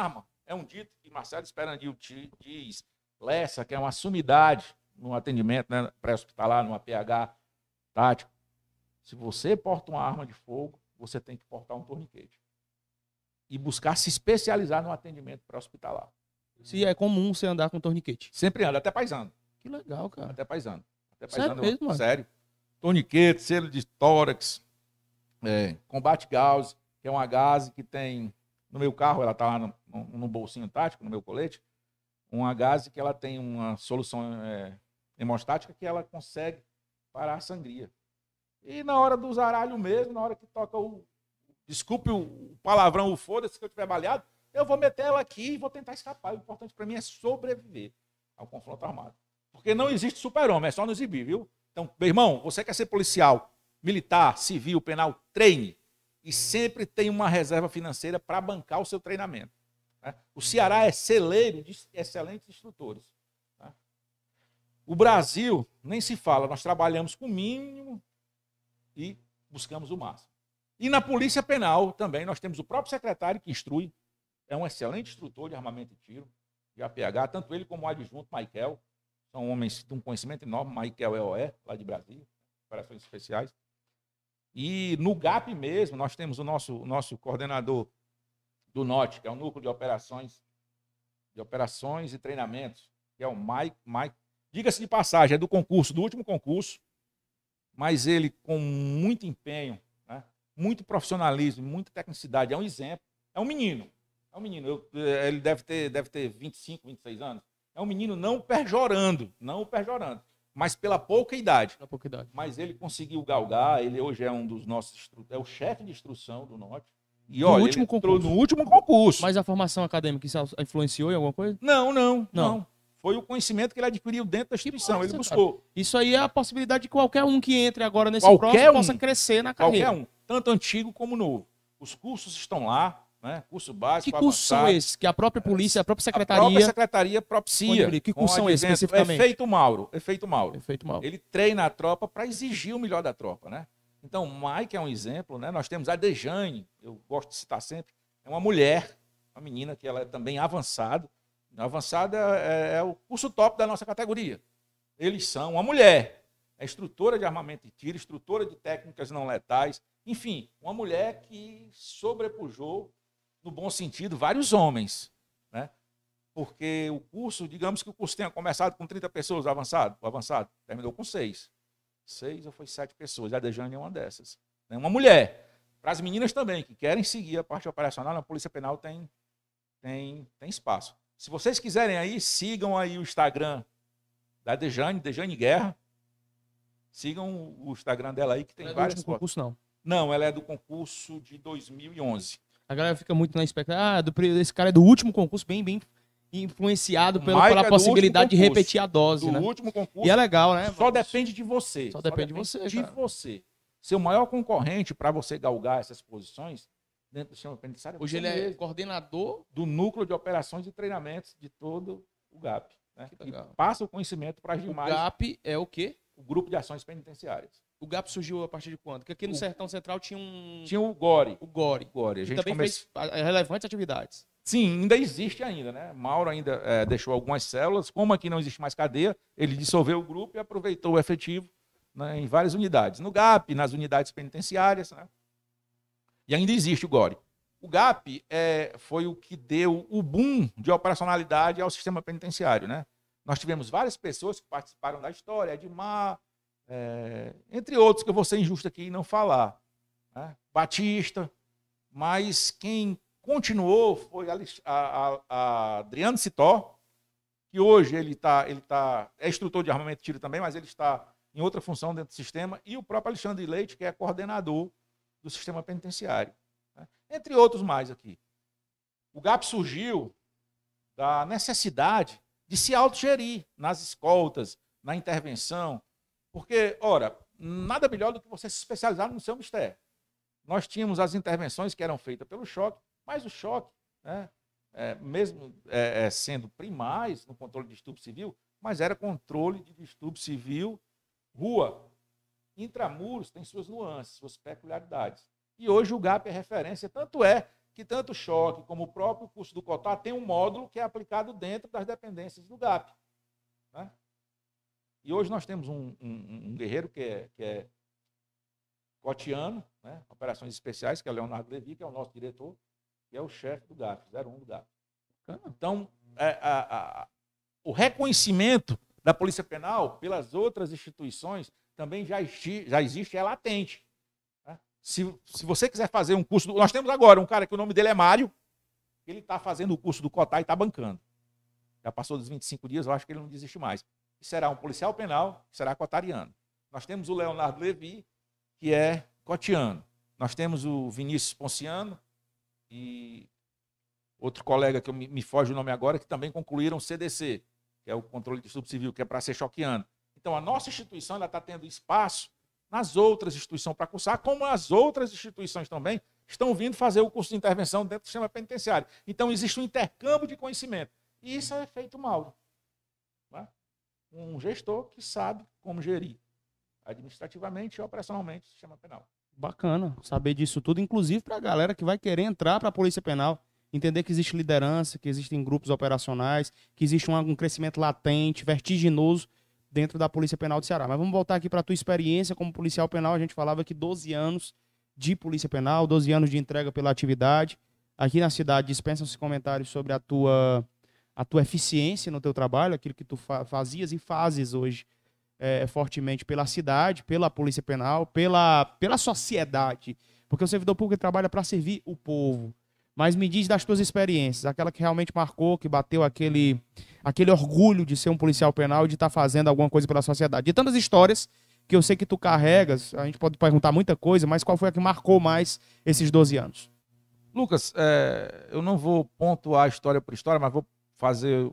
É um dito que Marcelo Esperandil diz, Lessa, que é uma sumidade no atendimento, né, pré-hospitalar, numa P H tático. Se você porta uma arma de fogo, você tem que portar um torniquete. E buscar se especializar no atendimento pré-hospitalar. Se é comum você andar com torniquete. Sempre anda, até paisano. Que legal, cara. Até paisano. Até Sério paisano, mesmo, mano? Sério. Torniquete, selo de tórax, é, combate gauss, que é uma gase que tem... No meu carro, ela está lá no, no, no bolsinho tático, no meu colete. Uma gase que ela tem uma solução é, hemostática que ela consegue parar a sangria. E na hora do zaralho mesmo, na hora que toca o... Desculpe o palavrão, o foda-se que eu tiver baleado, eu vou meter ela aqui e vou tentar escapar. O importante para mim é sobreviver ao confronto armado. Porque não existe super-homem, é só no exibir, viu? Então, meu irmão, você quer ser policial, militar, civil, penal, treine. E sempre tem uma reserva financeira para bancar o seu treinamento. Né? O Ceará é celeiro de excelentes instrutores. Né? O Brasil, nem se fala, nós trabalhamos com o mínimo e buscamos o máximo. E na Polícia Penal também nós temos o próprio secretário que instrui, é um excelente instrutor de armamento e tiro, de A P H, tanto ele como o adjunto Michael, são homens de um conhecimento enorme, Michael é O E, lá de Brasília, operações especiais. E no G A P mesmo, nós temos o nosso, o nosso coordenador do N O T, que é o Núcleo de Operações, de Operações e Treinamentos, que é o Mike, Mike. Diga-se de passagem, é do concurso, do último concurso, mas ele com muito empenho, né, muito profissionalismo, muita tecnicidade, é um exemplo, é um menino, é um menino, eu, ele deve ter, deve ter vinte e cinco, vinte e seis anos, é um menino não pejorando, não pejorando, mas pela pouca idade. Pela pouca idade. Mas ele conseguiu galgar, ele hoje é um dos nossos, é o chefe de instrução do N O T. E No olha, último ele entrou concurso. no último concurso. Mas a formação acadêmica, isso influenciou em alguma coisa? Não, não, Não. não. Foi o conhecimento que ele adquiriu dentro da instituição, massa, ele buscou. Isso aí é a possibilidade de qualquer um que entre agora nesse Qualquer próximo um. possa crescer na carreira. Qualquer um, tanto antigo como novo. Os cursos estão lá, né? Curso básico, Que cursos são avançado. esses? Que a própria polícia, a própria A secretaria... própria secretaria propicia. disponibiliza. Que com cursos o são esses, advento- especificamente? Efeito Mauro. Efeito Mauro. Efeito mal. Ele treina a tropa para exigir o melhor da tropa, né? Então, o Mike é um exemplo, né? Nós temos a Dejane, eu gosto de citar sempre, é uma mulher, uma menina que ela é também avançada. Avançada é, é o curso top da nossa categoria. Eles são uma mulher, é instrutora de armamento e tiro, instrutora de técnicas não letais, enfim, uma mulher que sobrepujou, no bom sentido, vários homens, né? Porque o curso, digamos que o curso tenha começado com trinta pessoas, avançado, avançado, terminou com seis. Seis ou foi sete pessoas, a Dejane é uma dessas. É uma mulher. Para as meninas também, que querem seguir a parte operacional, na Polícia Penal tem, tem, tem espaço. Se vocês quiserem aí, sigam aí o Instagram da Dejane, Dejane Guerra. Sigam o Instagram dela aí, que tem Não é do várias último fotos. concurso, não. Não, ela é do concurso de dois mil e onze. A galera fica muito na expectativa. Ah, do, esse cara é do último concurso, bem, bem influenciado O pelo, Mike pela é do possibilidade de último concurso. repetir a dose, Do né? último concurso. E é legal, né? Só depende de você. Só depende de você, De cara. você. Seu maior concorrente para você galgar essas posições dentro do sistema penitenciário é Hoje você ele é mesmo. coordenador. Do núcleo de operações e treinamentos de todo o G A P. Né? Que E legal. passa o conhecimento para as O demais, G A P é o quê? o grupo de ações penitenciárias. O G A P surgiu a partir de quando? Porque aqui no O- Sertão Central tinha um... Tinha o Gore. o Gore. Gore. A Que gente também come... fez ah, relevantes atividades. Sim, ainda existe ainda, né? Mauro ainda é, deixou algumas células. Como aqui não existe mais cadeia, ele dissolveu o grupo e aproveitou o efetivo, né, em várias unidades. No G A P, nas unidades penitenciárias, né? E ainda existe o Gore. O G A P é, foi o que deu o boom de operacionalidade ao sistema penitenciário, né? Nós tivemos várias pessoas que participaram da história, Edmar, é, entre outros, que eu vou ser injusto aqui e não falar, né? Batista, mas quem continuou foi a, a, a Adriano Citó, que hoje ele, tá, ele tá, é instrutor de armamento e tiro também, mas ele está em outra função dentro do sistema, e o próprio Alexandre Leite, que é coordenador do sistema penitenciário, né? Entre outros mais aqui. O G A P surgiu da necessidade de se autogerir nas escoltas, na intervenção, porque, ora, nada melhor do que você se especializar no seu mistério. Nós tínhamos as intervenções que eram feitas pelo choque, mas o choque, né, é, mesmo é, é, sendo primais no controle de distúrbio civil, mas era controle de distúrbio civil, rua. Intramuros tem suas nuances, suas peculiaridades. E hoje o G A P é referência, tanto é que tanto o choque como o próprio curso do COTAR tem um módulo que é aplicado dentro das dependências do G A P. Né? E hoje nós temos um, um, um guerreiro que é, que é cotiano, né? Operações Especiais, que é o Leonardo Levi, que é o nosso diretor, que é o chefe do G A P, zero um do G A P. Então, é, a, a, o reconhecimento da Polícia Penal pelas outras instituições também já existe, já existe é latente. Né? Se, se você quiser fazer um curso... Do, nós temos agora um cara que o nome dele é Mário, ele está fazendo o curso do COTAR e está bancando. Já passou dos vinte e cinco dias, eu acho que ele não desiste mais. E será um policial penal, será cotariano. Nós temos o Leonardo Levi, que é cotiano. Nós temos o Vinícius Ponciano e outro colega que eu me, me foge o nome agora, que também concluíram o C D C, que é o controle de distúrbio civil, que é para ser choqueano. Então, a nossa instituição está tendo espaço nas outras instituições para cursar, como as outras instituições também estão vindo fazer o curso de intervenção dentro do sistema penitenciário. Então, existe um intercâmbio de conhecimento. E isso é feito, Mauro. Né? Um gestor que sabe como gerir administrativamente e operacionalmente o sistema penal. Bacana saber disso tudo, inclusive para a galera que vai querer entrar para a Polícia Penal, entender que existe liderança, que existem grupos operacionais, que existe um, um crescimento latente, vertiginoso dentro da Polícia Penal do Ceará. Mas vamos voltar aqui para a tua experiência como policial penal. A gente falava que doze anos de Polícia Penal, doze anos de entrega pela atividade. Aqui na cidade dispensam-se comentários sobre a tua, a tua eficiência no teu trabalho, aquilo que tu fa fazias e fazes hoje é, fortemente pela cidade, pela Polícia Penal, pela, pela sociedade. Porque o servidor público trabalha para servir o povo. Mas me diz das tuas experiências, aquela que realmente marcou, que bateu aquele, aquele orgulho de ser um policial penal e de estar fazendo alguma coisa pela sociedade. De tantas histórias que eu sei que tu carregas, a gente pode perguntar muita coisa, mas qual foi a que marcou mais esses doze anos? Lucas, é, eu não vou pontuar história por história, mas vou fazer...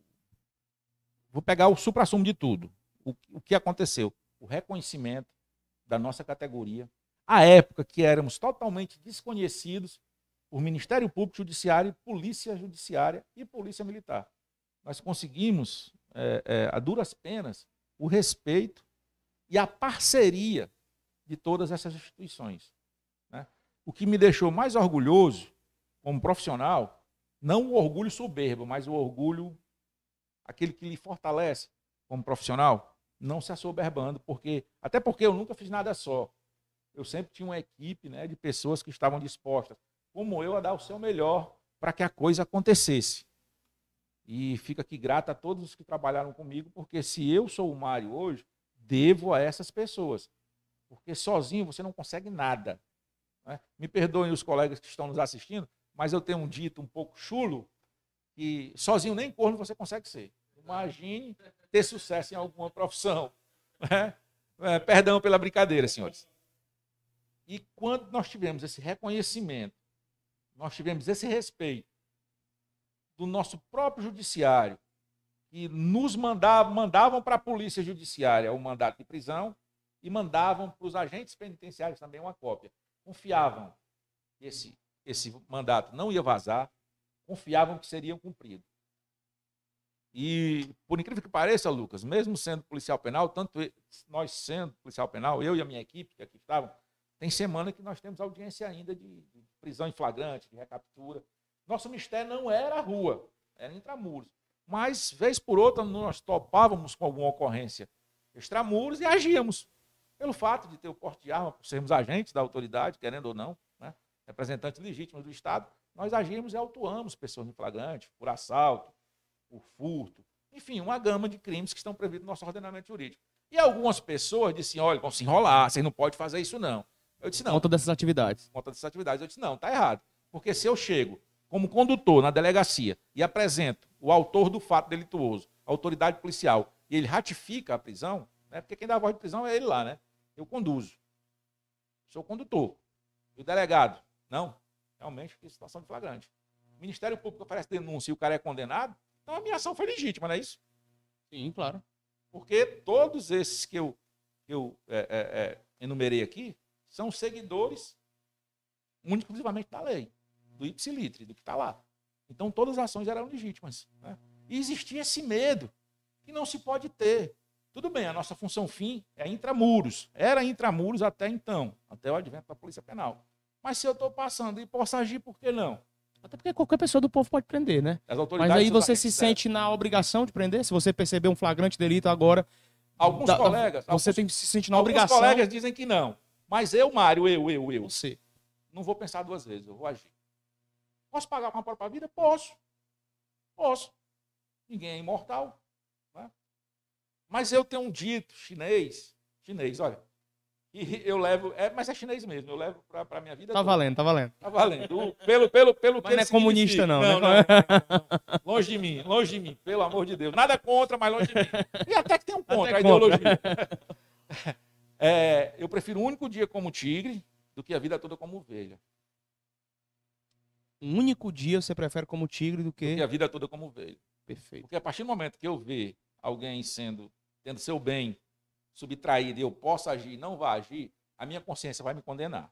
Vou pegar o suprassumo de tudo. O, o que aconteceu? O reconhecimento da nossa categoria. À época que éramos totalmente desconhecidos por Ministério Público Judiciário, Polícia Judiciária e Polícia Militar. Nós conseguimos, é, é, a duras penas, o respeito e a parceria de todas essas instituições. Né? O que me deixou mais orgulhoso, como profissional, não o orgulho soberbo, mas o orgulho, aquele que lhe fortalece como profissional, não se assoberbando, porque, até porque eu nunca fiz nada só. Eu sempre tinha uma equipe, né, de pessoas que estavam dispostas, como eu, a dar o seu melhor para que a coisa acontecesse. E fico aqui grato a todos os que trabalharam comigo, porque se eu sou o Mário hoje, devo a essas pessoas. Porque sozinho você não consegue nada. Né? Me perdoem os colegas que estão nos assistindo, mas eu tenho um dito um pouco chulo, que sozinho nem corno você consegue ser. Imagine ter sucesso em alguma profissão. Né? É, perdão pela brincadeira, senhores. E quando nós tivemos esse reconhecimento, nós tivemos esse respeito do nosso próprio judiciário, que nos mandavam, mandavam para a polícia judiciária o mandato de prisão e mandavam para os agentes penitenciários também uma cópia. Confiavam que esse, esse mandato não ia vazar, confiavam que seria cumprido. E, por incrível que pareça, Lucas, mesmo sendo policial penal, tanto nós sendo policial penal, eu e a minha equipe que aqui estavam, tem semana que nós temos audiência ainda de, de prisão em flagrante, de recaptura. Nosso mistério não era a rua, era intramuros. Mas, vez por outra, nós topávamos com alguma ocorrência extramuros e agíamos. Pelo fato de ter o porte de arma, por sermos agentes da autoridade, querendo ou não, né, representantes legítimos do Estado, nós agimos e autuamos pessoas em flagrante, por assalto, por furto, enfim, uma gama de crimes que estão previstos no nosso ordenamento jurídico. E algumas pessoas disseram, olha, vão se enrolar, vocês não podem fazer isso não. Eu disse, não. Conta dessas atividades. Conta dessas atividades. Eu disse, não, está errado. Porque se eu chego como condutor na delegacia e apresento o autor do fato delituoso, a autoridade policial, e ele ratifica a prisão, né, porque quem dá a voz de prisão é ele lá, né? Eu conduzo. Sou condutor. E o delegado? Não. Realmente, que situação de flagrante. O Ministério Público oferece denúncia e o cara é condenado, então a minha ação foi legítima, não é isso? Sim, claro. Porque todos esses que eu, que eu é, é, é, enumerei aqui são seguidores únicos exclusivamente da lei, do ipsilitre, do que está lá. Então todas as ações eram legítimas. Né? E existia esse medo que não se pode ter. Tudo bem, a nossa função fim é intramuros. Era intramuros até então, até o advento da Polícia Penal. Mas se eu estou passando e posso agir, por que não? Até porque qualquer pessoa do povo pode prender, né? As Mas autoridades aí você da se gente sente na obrigação de prender? Se você perceber um flagrante delito agora, Alguns da- colegas... você alguns, tem que se sentir na alguns obrigação. colegas dizem que não. Mas eu, Mário, eu, eu, eu, Você. não vou pensar duas vezes, eu vou agir. Posso pagar com a própria vida? Posso. Posso. Ninguém é imortal. Né? Mas eu tenho um dito chinês, chinês, olha, e eu levo, é, mas é chinês mesmo, eu levo para a minha vida Tá toda. valendo, tá valendo. Tá valendo. O- Pelo, pelo, pelo que Mas não é ele comunista, significa. não, Não, né? não, não, não. Longe de mim, longe de mim, pelo amor de Deus. Nada contra, mas longe de mim. E até que tem um contra, Até a contra. ideologia. É, eu prefiro um único dia como tigre do que a vida toda como ovelha. Um único dia você prefere como tigre do Do que que... a vida toda como ovelha. Perfeito. Porque a partir do momento que eu ver alguém sendo, tendo seu bem subtraído e eu posso agir e não vá agir, a minha consciência vai me condenar.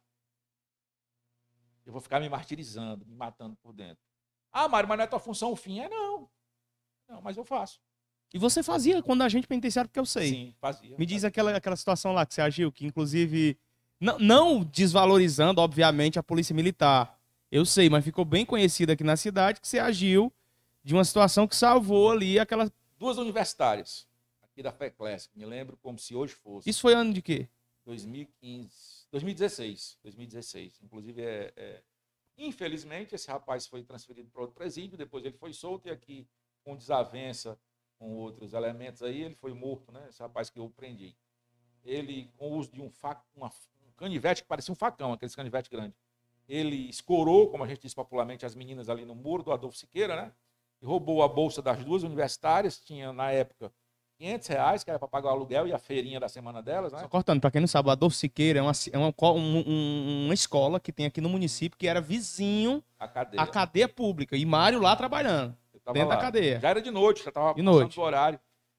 Eu vou ficar me martirizando, me matando por dentro. Ah, Mário, mas não é tua função o fim? É não. Não, mas eu faço. E você fazia quando a gente penitenciário, porque eu sei. Sim, fazia. Me diz aquela, aquela situação lá que você agiu, que inclusive, não, não desvalorizando, obviamente, a polícia militar. Eu sei, mas ficou bem conhecido aqui na cidade que você agiu de uma situação que salvou ali aquela... Duas universitárias aqui da FECLES, me lembro como se hoje fosse. Isso foi ano de quê? dois mil e quinze, dois mil e dezesseis. dois mil e dezesseis. Inclusive, é, é... infelizmente, esse rapaz foi transferido para outro presídio, depois ele foi solto e aqui, com desavença com outros elementos aí, ele foi morto, né? Esse rapaz que eu prendi. Ele, com o uso de um, fac... uma... um canivete que parecia um facão, aqueles canivete grande. Ele escorou, como a gente diz popularmente, as meninas ali no muro do Adolfo Siqueira, né? E roubou a bolsa das duas universitárias, tinha na época quinhentos reais, que era para pagar o aluguel e a feirinha da semana delas, né? Só cortando, pra quem não sabe, o Adolfo Siqueira é uma, é uma, co- um- um- uma escola que tem aqui no município que era vizinho A cadeia. à cadeia pública. E Mário lá trabalhando, Eu tava dentro lá. da cadeia. Já era de noite, já estava De passando noite. do horário.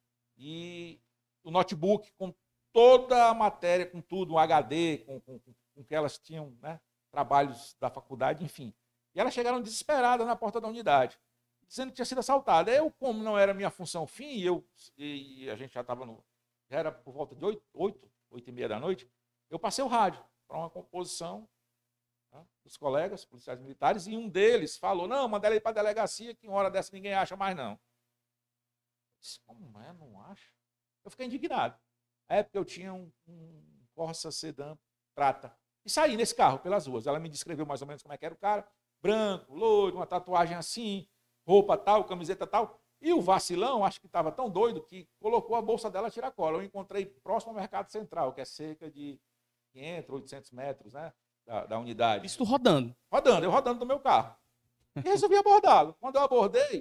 E o notebook com toda a matéria, com tudo, um H D, com, com, com que elas tinham, né? Trabalhos da faculdade, enfim. E elas chegaram desesperadas na porta da unidade, dizendo que tinha sido assaltada. Eu, como não era minha função fim, e, eu, e a gente já estava no... Já era por volta de oito, oito, oito e meia da noite, eu passei o rádio para uma composição, né, dos colegas policiais militares, e um deles falou, não, manda ela ir para a delegacia, que em hora dessa ninguém acha mais não. Eu disse, como é? Não acha? Eu fiquei indignado. Na época eu tinha um, um Corsa Sedan prata. E saí nesse carro pelas ruas. Ela me descreveu mais ou menos como é que era o cara. Branco, loiro, uma tatuagem assim, roupa tal, camiseta tal. E o vacilão, acho que estava tão doido, que colocou a bolsa dela a tiracola. Eu encontrei próximo ao Mercado Central, que é cerca de quinhentos, oitocentos metros, né, da, da unidade. Isso rodando. Rodando, eu rodando do meu carro. E resolvi abordá-lo. Quando eu abordei,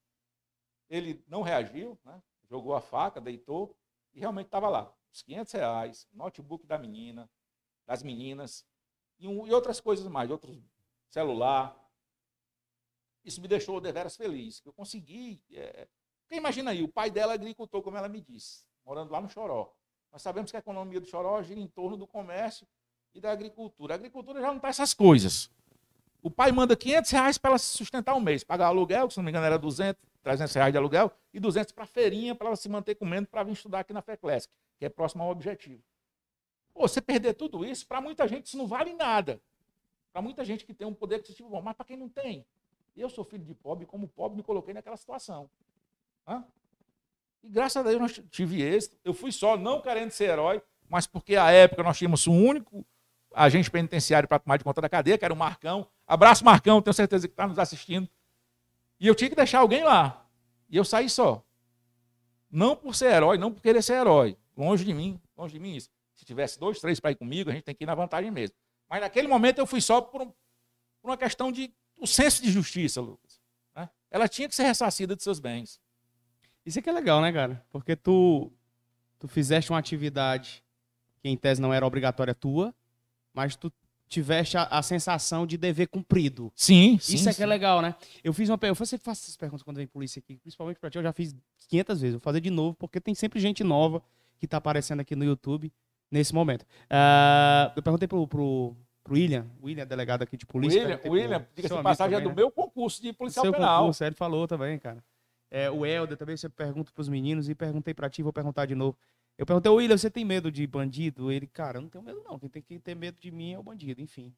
ele não reagiu, né, jogou a faca, deitou, e realmente estava lá. Os quinhentos reais, notebook da menina, das meninas, e, um, e outras coisas mais, outros celular. Isso me deixou deveras feliz, que eu consegui. É... Porque imagina aí, o pai dela é agricultor, como ela me disse, morando lá no Choró. Nós sabemos que a economia do Choró gira em torno do comércio e da agricultura. A agricultura já não está essas coisas. O pai manda quinhentos reais para ela se sustentar um mês, pagar aluguel, que se não me engano era duzentos, trezentos reais de aluguel, e duzentos para a feirinha, para ela se manter comendo, para vir estudar aqui na FECLES, que é próximo ao objetivo. Pô, você perder tudo isso, para muita gente isso não vale nada. Para muita gente que tem um poder aquisitivo bom, mas para quem não tem. Eu sou filho de pobre, e como pobre me coloquei naquela situação. Hã? E graças a Deus nós tive êxito. Eu fui só, não querendo ser herói, mas porque à época nós tínhamos um único agente penitenciário para tomar de conta da cadeia, que era o Marcão. Abraço, Marcão, tenho certeza que está nos assistindo. E eu tinha que deixar alguém lá. E eu saí só. Não por ser herói, não por querer ser herói. Longe de mim, longe de mim isso. Se tivesse dois, três para ir comigo, a gente tem que ir na vantagem mesmo. Mas naquele momento eu fui só por, um, por uma questão de o senso de justiça, Lucas. Né? Ela tinha que ser ressarcida de seus bens. Isso aqui é legal, né, cara? Porque tu, tu fizeste uma atividade que em tese não era obrigatória tua, mas tu tiveste a, a sensação de dever cumprido. Sim, sim. Isso é sim. que é legal, né? Eu fiz uma pergunta, eu sempre faço essas perguntas quando vem polícia aqui, principalmente pra ti, eu já fiz quinhentas vezes, vou fazer de novo, porque tem sempre gente nova que tá aparecendo aqui no YouTube nesse momento. Uh, eu perguntei pro, pro, pro William, o William é delegado aqui de polícia. William, perguntei William pro diga-se seu de amigo passagem, é também, do né? meu concurso de policial Seu penal. concurso, ele falou também, cara. É, o Helder também, você pergunta pros meninos e perguntei pra ti, vou perguntar de novo. Eu perguntei, William, você tem medo de bandido? Ele, cara, eu não tenho medo não, quem tem que ter medo de mim é o bandido, enfim.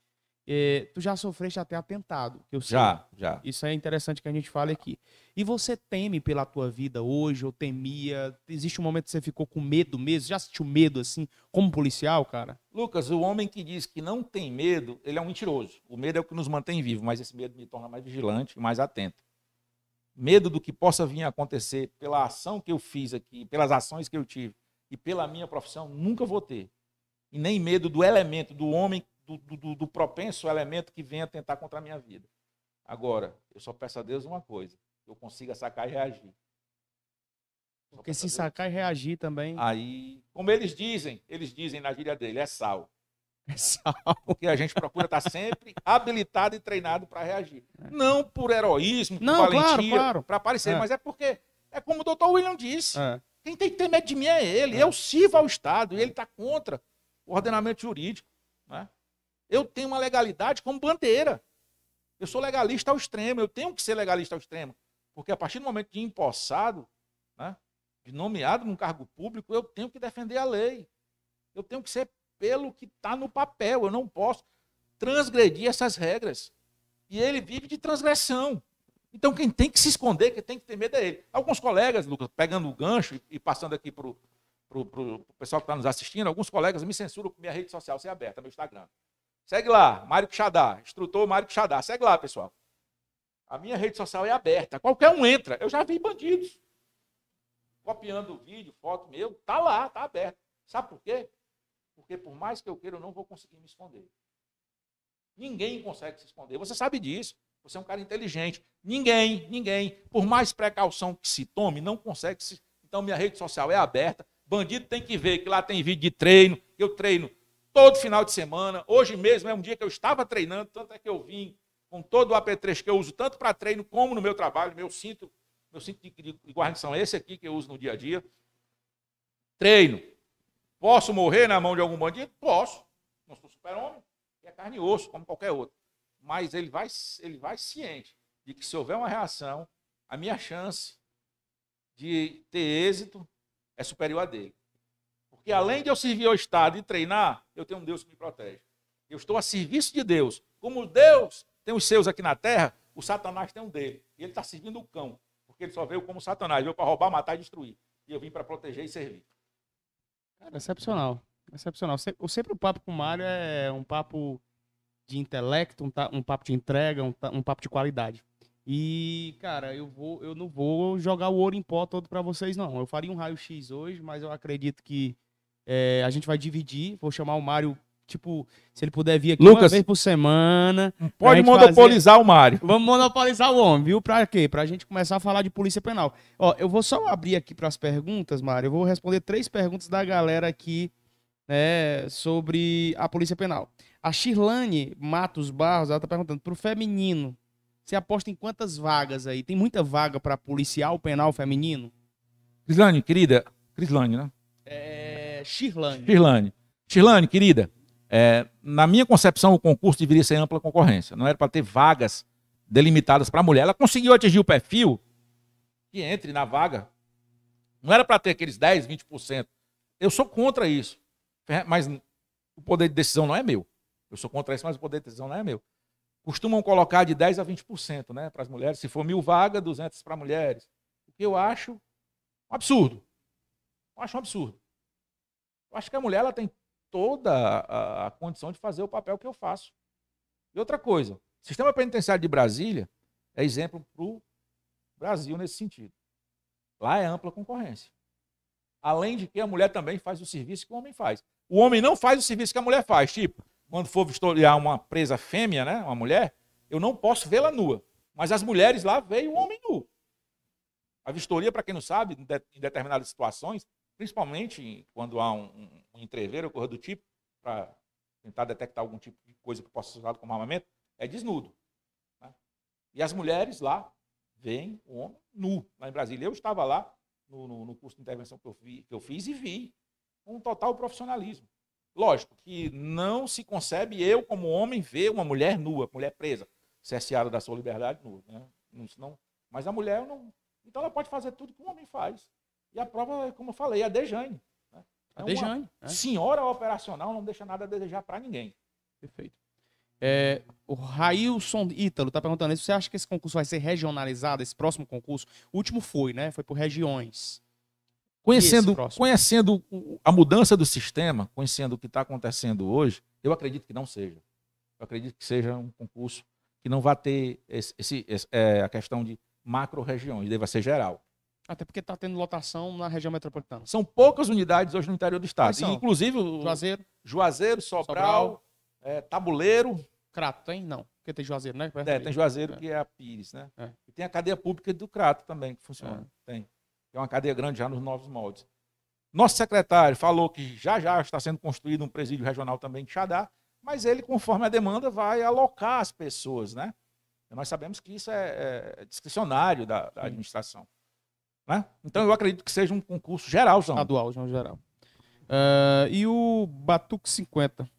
É, tu já sofreste até atentado, que eu sei. Já, já. Isso é interessante que a gente fale aqui. E você teme pela tua vida hoje, ou temia? Existe um momento que você ficou com medo mesmo? Já sentiu medo, assim, como policial, cara? Lucas, o homem que diz que não tem medo, ele é um mentiroso. O medo é o que nos mantém vivos, mas esse medo me torna mais vigilante e mais atento. Medo do que possa vir a acontecer pela ação que eu fiz aqui, pelas ações que eu tive e pela minha profissão, nunca vou ter. E nem medo do elemento, do homem, do, do, do propenso elemento que venha tentar contra a minha vida. Agora, eu só peço a Deus uma coisa, que eu consiga sacar e reagir. Só Porque peço se a Deus. sacar e reagir também... Aí, como eles dizem, eles dizem na gíria dele, é sal. É sal. Porque a gente procura estar sempre habilitado e treinado para reagir. Não por heroísmo, por Não, claro, valentia, claro. para aparecer, É. mas é porque, é como o doutor William disse, É. quem tem que ter medo de mim é ele. Eu sirvo ao Estado e ele está contra o ordenamento jurídico. Né? Eu tenho uma legalidade como bandeira. Eu sou legalista ao extremo, eu tenho que ser legalista ao extremo. Porque a partir do momento de empossado, né, de nomeado num cargo público, eu tenho que defender a lei. Eu tenho que ser pelo que está no papel. Eu não posso transgredir essas regras. E ele vive de transgressão. Então, quem tem que se esconder, quem tem que ter medo é ele. Alguns colegas, Lucas, pegando o gancho e, e passando aqui para o pessoal que está nos assistindo, alguns colegas me censuram com minha rede social ser aberta, meu Instagram. Segue lá, Mário Quixadá, instrutor Mário Quixadá. Segue lá, pessoal. A minha rede social é aberta. Qualquer um entra. Eu já vi bandidos copiando vídeo, foto meu. Tá lá, tá aberto. Sabe por quê? Porque por mais que eu queira, eu não vou conseguir me esconder. Ninguém consegue se esconder. Você sabe disso. Você é um cara inteligente. Ninguém, ninguém, por mais precaução que se tome, não consegue se... Então, minha rede social é aberta. Bandido tem que ver que lá tem vídeo de treino. Eu treino todo final de semana. Hoje mesmo é um dia que eu estava treinando, tanto é que eu vim com todo o A P três que eu uso, tanto para treino como no meu trabalho. Meu cinto, meu cinto de, de guarnição é esse aqui que eu uso no dia a dia. Treino. Posso morrer na mão de algum bandido? Posso. Não sou super-homem. É carne e osso, como qualquer outro. Mas ele vai, ele vai ciente de que se houver uma reação, a minha chance de ter êxito é superior a dele. Porque além de eu servir ao Estado e treinar, eu tenho um Deus que me protege. Eu estou a serviço de Deus. Como Deus tem os seus aqui na terra, o Satanás tem um dele. E ele está servindo o cão. Porque ele só veio como Satanás. Veio para roubar, matar e destruir. E eu vim para proteger e servir. Cara, excepcional. Excepcional. Se- o- Sempre o papo com o Mário é um papo de intelecto, um, ta- um papo de entrega, um, ta- um papo de qualidade. E, cara, eu, vou, eu não vou jogar o ouro em pó todo pra vocês, não. Eu faria um raio-x hoje, mas eu acredito que é, a gente vai dividir. Vou chamar o Mário, tipo, se ele puder vir aqui uma Lucas, vez por semana. Pode gente monopolizar o Mário. Vamos monopolizar o homem, viu? Pra quê? Pra gente começar a falar de polícia penal. Ó, eu vou só abrir aqui pras perguntas, Mário. Eu vou responder três perguntas da galera aqui, né, sobre a polícia penal. A Shirlane Matos Barros, ela tá perguntando, pro feminino, você aposta em quantas vagas aí? Tem muita vaga pra policial penal feminino? Crislane, querida. Crislane, né? É... Shirlane. Shirlane. Shirlane, querida, é, na minha concepção, o concurso deveria ser ampla concorrência. Não era para ter vagas delimitadas para a mulher. Ela conseguiu atingir o perfil que entre na vaga. Não era para ter aqueles dez, vinte por cento. Eu sou contra isso. Mas o poder de decisão não é meu. Eu sou contra isso, mas o poder de decisão não é meu. Costumam colocar de dez a vinte por cento, né, para as mulheres. Se for mil vagas, duzentas para mulheres. O que eu acho um absurdo. Eu acho um absurdo. Eu acho que a mulher ela tem toda a, a condição de fazer o papel que eu faço. E outra coisa, o sistema penitenciário de Brasília é exemplo para o Brasil nesse sentido. Lá é ampla concorrência. Além de que a mulher também faz o serviço que o homem faz. O homem não faz o serviço que a mulher faz. Tipo, quando for vistoriar uma presa fêmea, né, uma mulher, eu não posso vê-la nua. Mas as mulheres lá veem o homem nu. A vistoria, para quem não sabe, em determinadas situações, principalmente quando há um, um, um entreveiro ou coisa do tipo, para tentar detectar algum tipo de coisa que possa ser usada como armamento, é desnudo. Né? E as mulheres lá veem o homem nu, lá em Brasília. Eu estava lá no, no, no curso de intervenção que eu, vi, que eu fiz e vi um total profissionalismo. Lógico que não se concebe eu, como homem, ver uma mulher nua, mulher presa, cerceada da sua liberdade nua. Né? Não, não, mas a mulher não... Então ela pode fazer tudo que o homem faz. E a prova, como eu falei, é a Dejane. Né? A Dejane. É. Senhora operacional não deixa nada a desejar para ninguém. Perfeito. É, o Railson Ítalo tá perguntando isso. Você acha que esse concurso vai ser regionalizado, esse próximo concurso? O último foi, né? Foi por regiões. Conhecendo, próximo? conhecendo o- a mudança do sistema, conhecendo o que está acontecendo hoje, eu acredito que não seja. Eu acredito que seja um concurso que não vai ter esse, esse- esse- é, a questão de macro-regiões, deva ser geral. Até porque tá tendo lotação na região metropolitana. São poucas unidades hoje no interior do estado. Quais são? E, inclusive, o Juazeiro, Juazeiro, Sobral, Sobral. é, Tabuleiro, Crato, tem? Não. Porque tem Juazeiro, né? Perto é, ali. tem Juazeiro, É. que é a Pires, né? É. E tem a cadeia pública do Crato também, que funciona. Tem. É uma cadeia grande já nos novos moldes. Nosso secretário falou que já já está sendo construído um presídio regional também de Xadá, mas ele, conforme a demanda, vai alocar as pessoas, né? Nós sabemos que isso é, é discricionário da, da administração. Né? Então, eu acredito que seja um concurso geralzão. Estadual, de modo geral. Ah, e o Batuque cinquenta.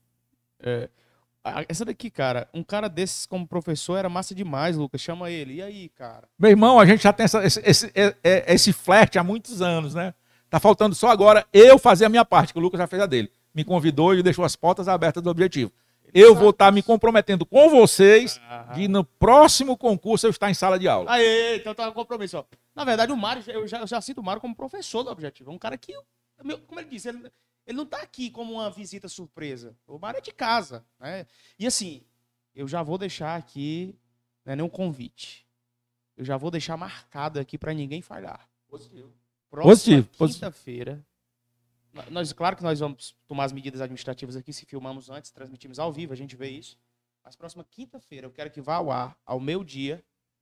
É, a- essa daqui, cara, um cara desses como professor era massa demais, Lucas. Chama ele. E aí, cara? Meu irmão, a gente já tem essa- esse, esse, é- é- esse flerte há muitos anos, né? Tá faltando só agora eu fazer a minha parte, que o Lucas já fez a dele. Me convidou e deixou as portas abertas do objetivo. Eu vou estar me comprometendo com vocês de no próximo concurso eu estar em sala de aula. Aê, então tá um compromisso, ó. Na verdade, o Mário, eu já, eu já sinto o Mário como professor do Objetivo. É um cara que, meu, como ele disse, ele, ele não tá aqui como uma visita surpresa. O Mário é de casa, né? E assim, eu já vou deixar aqui, não é nem um convite. Eu já vou deixar marcado aqui pra ninguém falhar. Positivo. Próxima Positivo, positivo. quinta-feira. Nós, claro que nós vamos tomar as medidas administrativas aqui, se filmamos antes, transmitimos ao vivo, a gente vê isso. Mas próxima quinta-feira eu quero que vá ao ar, ao meio-dia,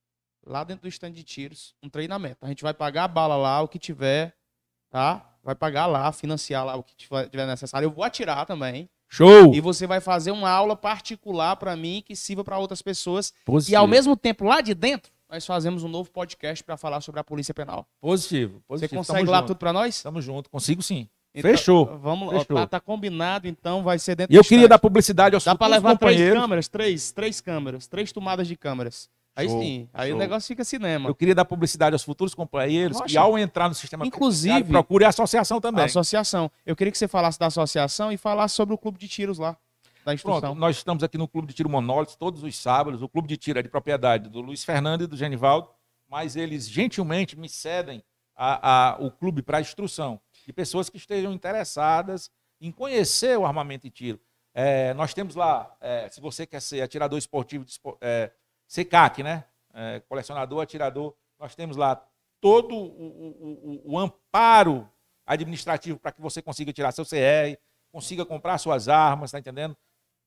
lá dentro do stand de tiros, um treinamento. A gente vai pagar a bala lá, o que tiver, tá? Vai pagar lá, financiar lá o que tiver tiver necessário. Eu vou atirar também. Show! E você vai fazer uma aula particular para mim que sirva para outras pessoas. Positivo. E ao mesmo tempo, lá de dentro, nós fazemos um novo podcast para falar sobre a Polícia Penal. Positivo. Você positivo. consegue Tamo lá junto. tudo para nós? Tamo junto, consigo sim. Então, Fechou. Vamos lá, Fechou. tá, tá combinado, então vai ser dentro E eu do queria stand. dar publicidade aos Dá pra futuros levar três companheiros. câmeras, três, três câmeras, três tomadas de câmeras. Aí Show, sim, aí show. o negócio fica cinema. Eu queria dar publicidade aos futuros companheiros Poxa. e ao entrar no sistema Inclusive, penitenciário, procure a associação A também. associação. Eu queria que você falasse da associação e falasse sobre o clube de tiros lá, da instrução. Pronto, nós estamos aqui no Clube de Tiro Monólitos todos os sábados. O Clube de Tiro é de propriedade do Luiz Fernando e do Genivaldo, mas eles gentilmente me cedem a, a, o clube para instrução de pessoas que estejam interessadas em conhecer o armamento e tiro. É, nós temos lá, é, se você quer ser atirador esportivo, é, C C A C, né? É, colecionador, atirador, nós temos lá todo o, o, o, o amparo administrativo para que você consiga tirar seu C R, consiga comprar suas armas, tá entendendo?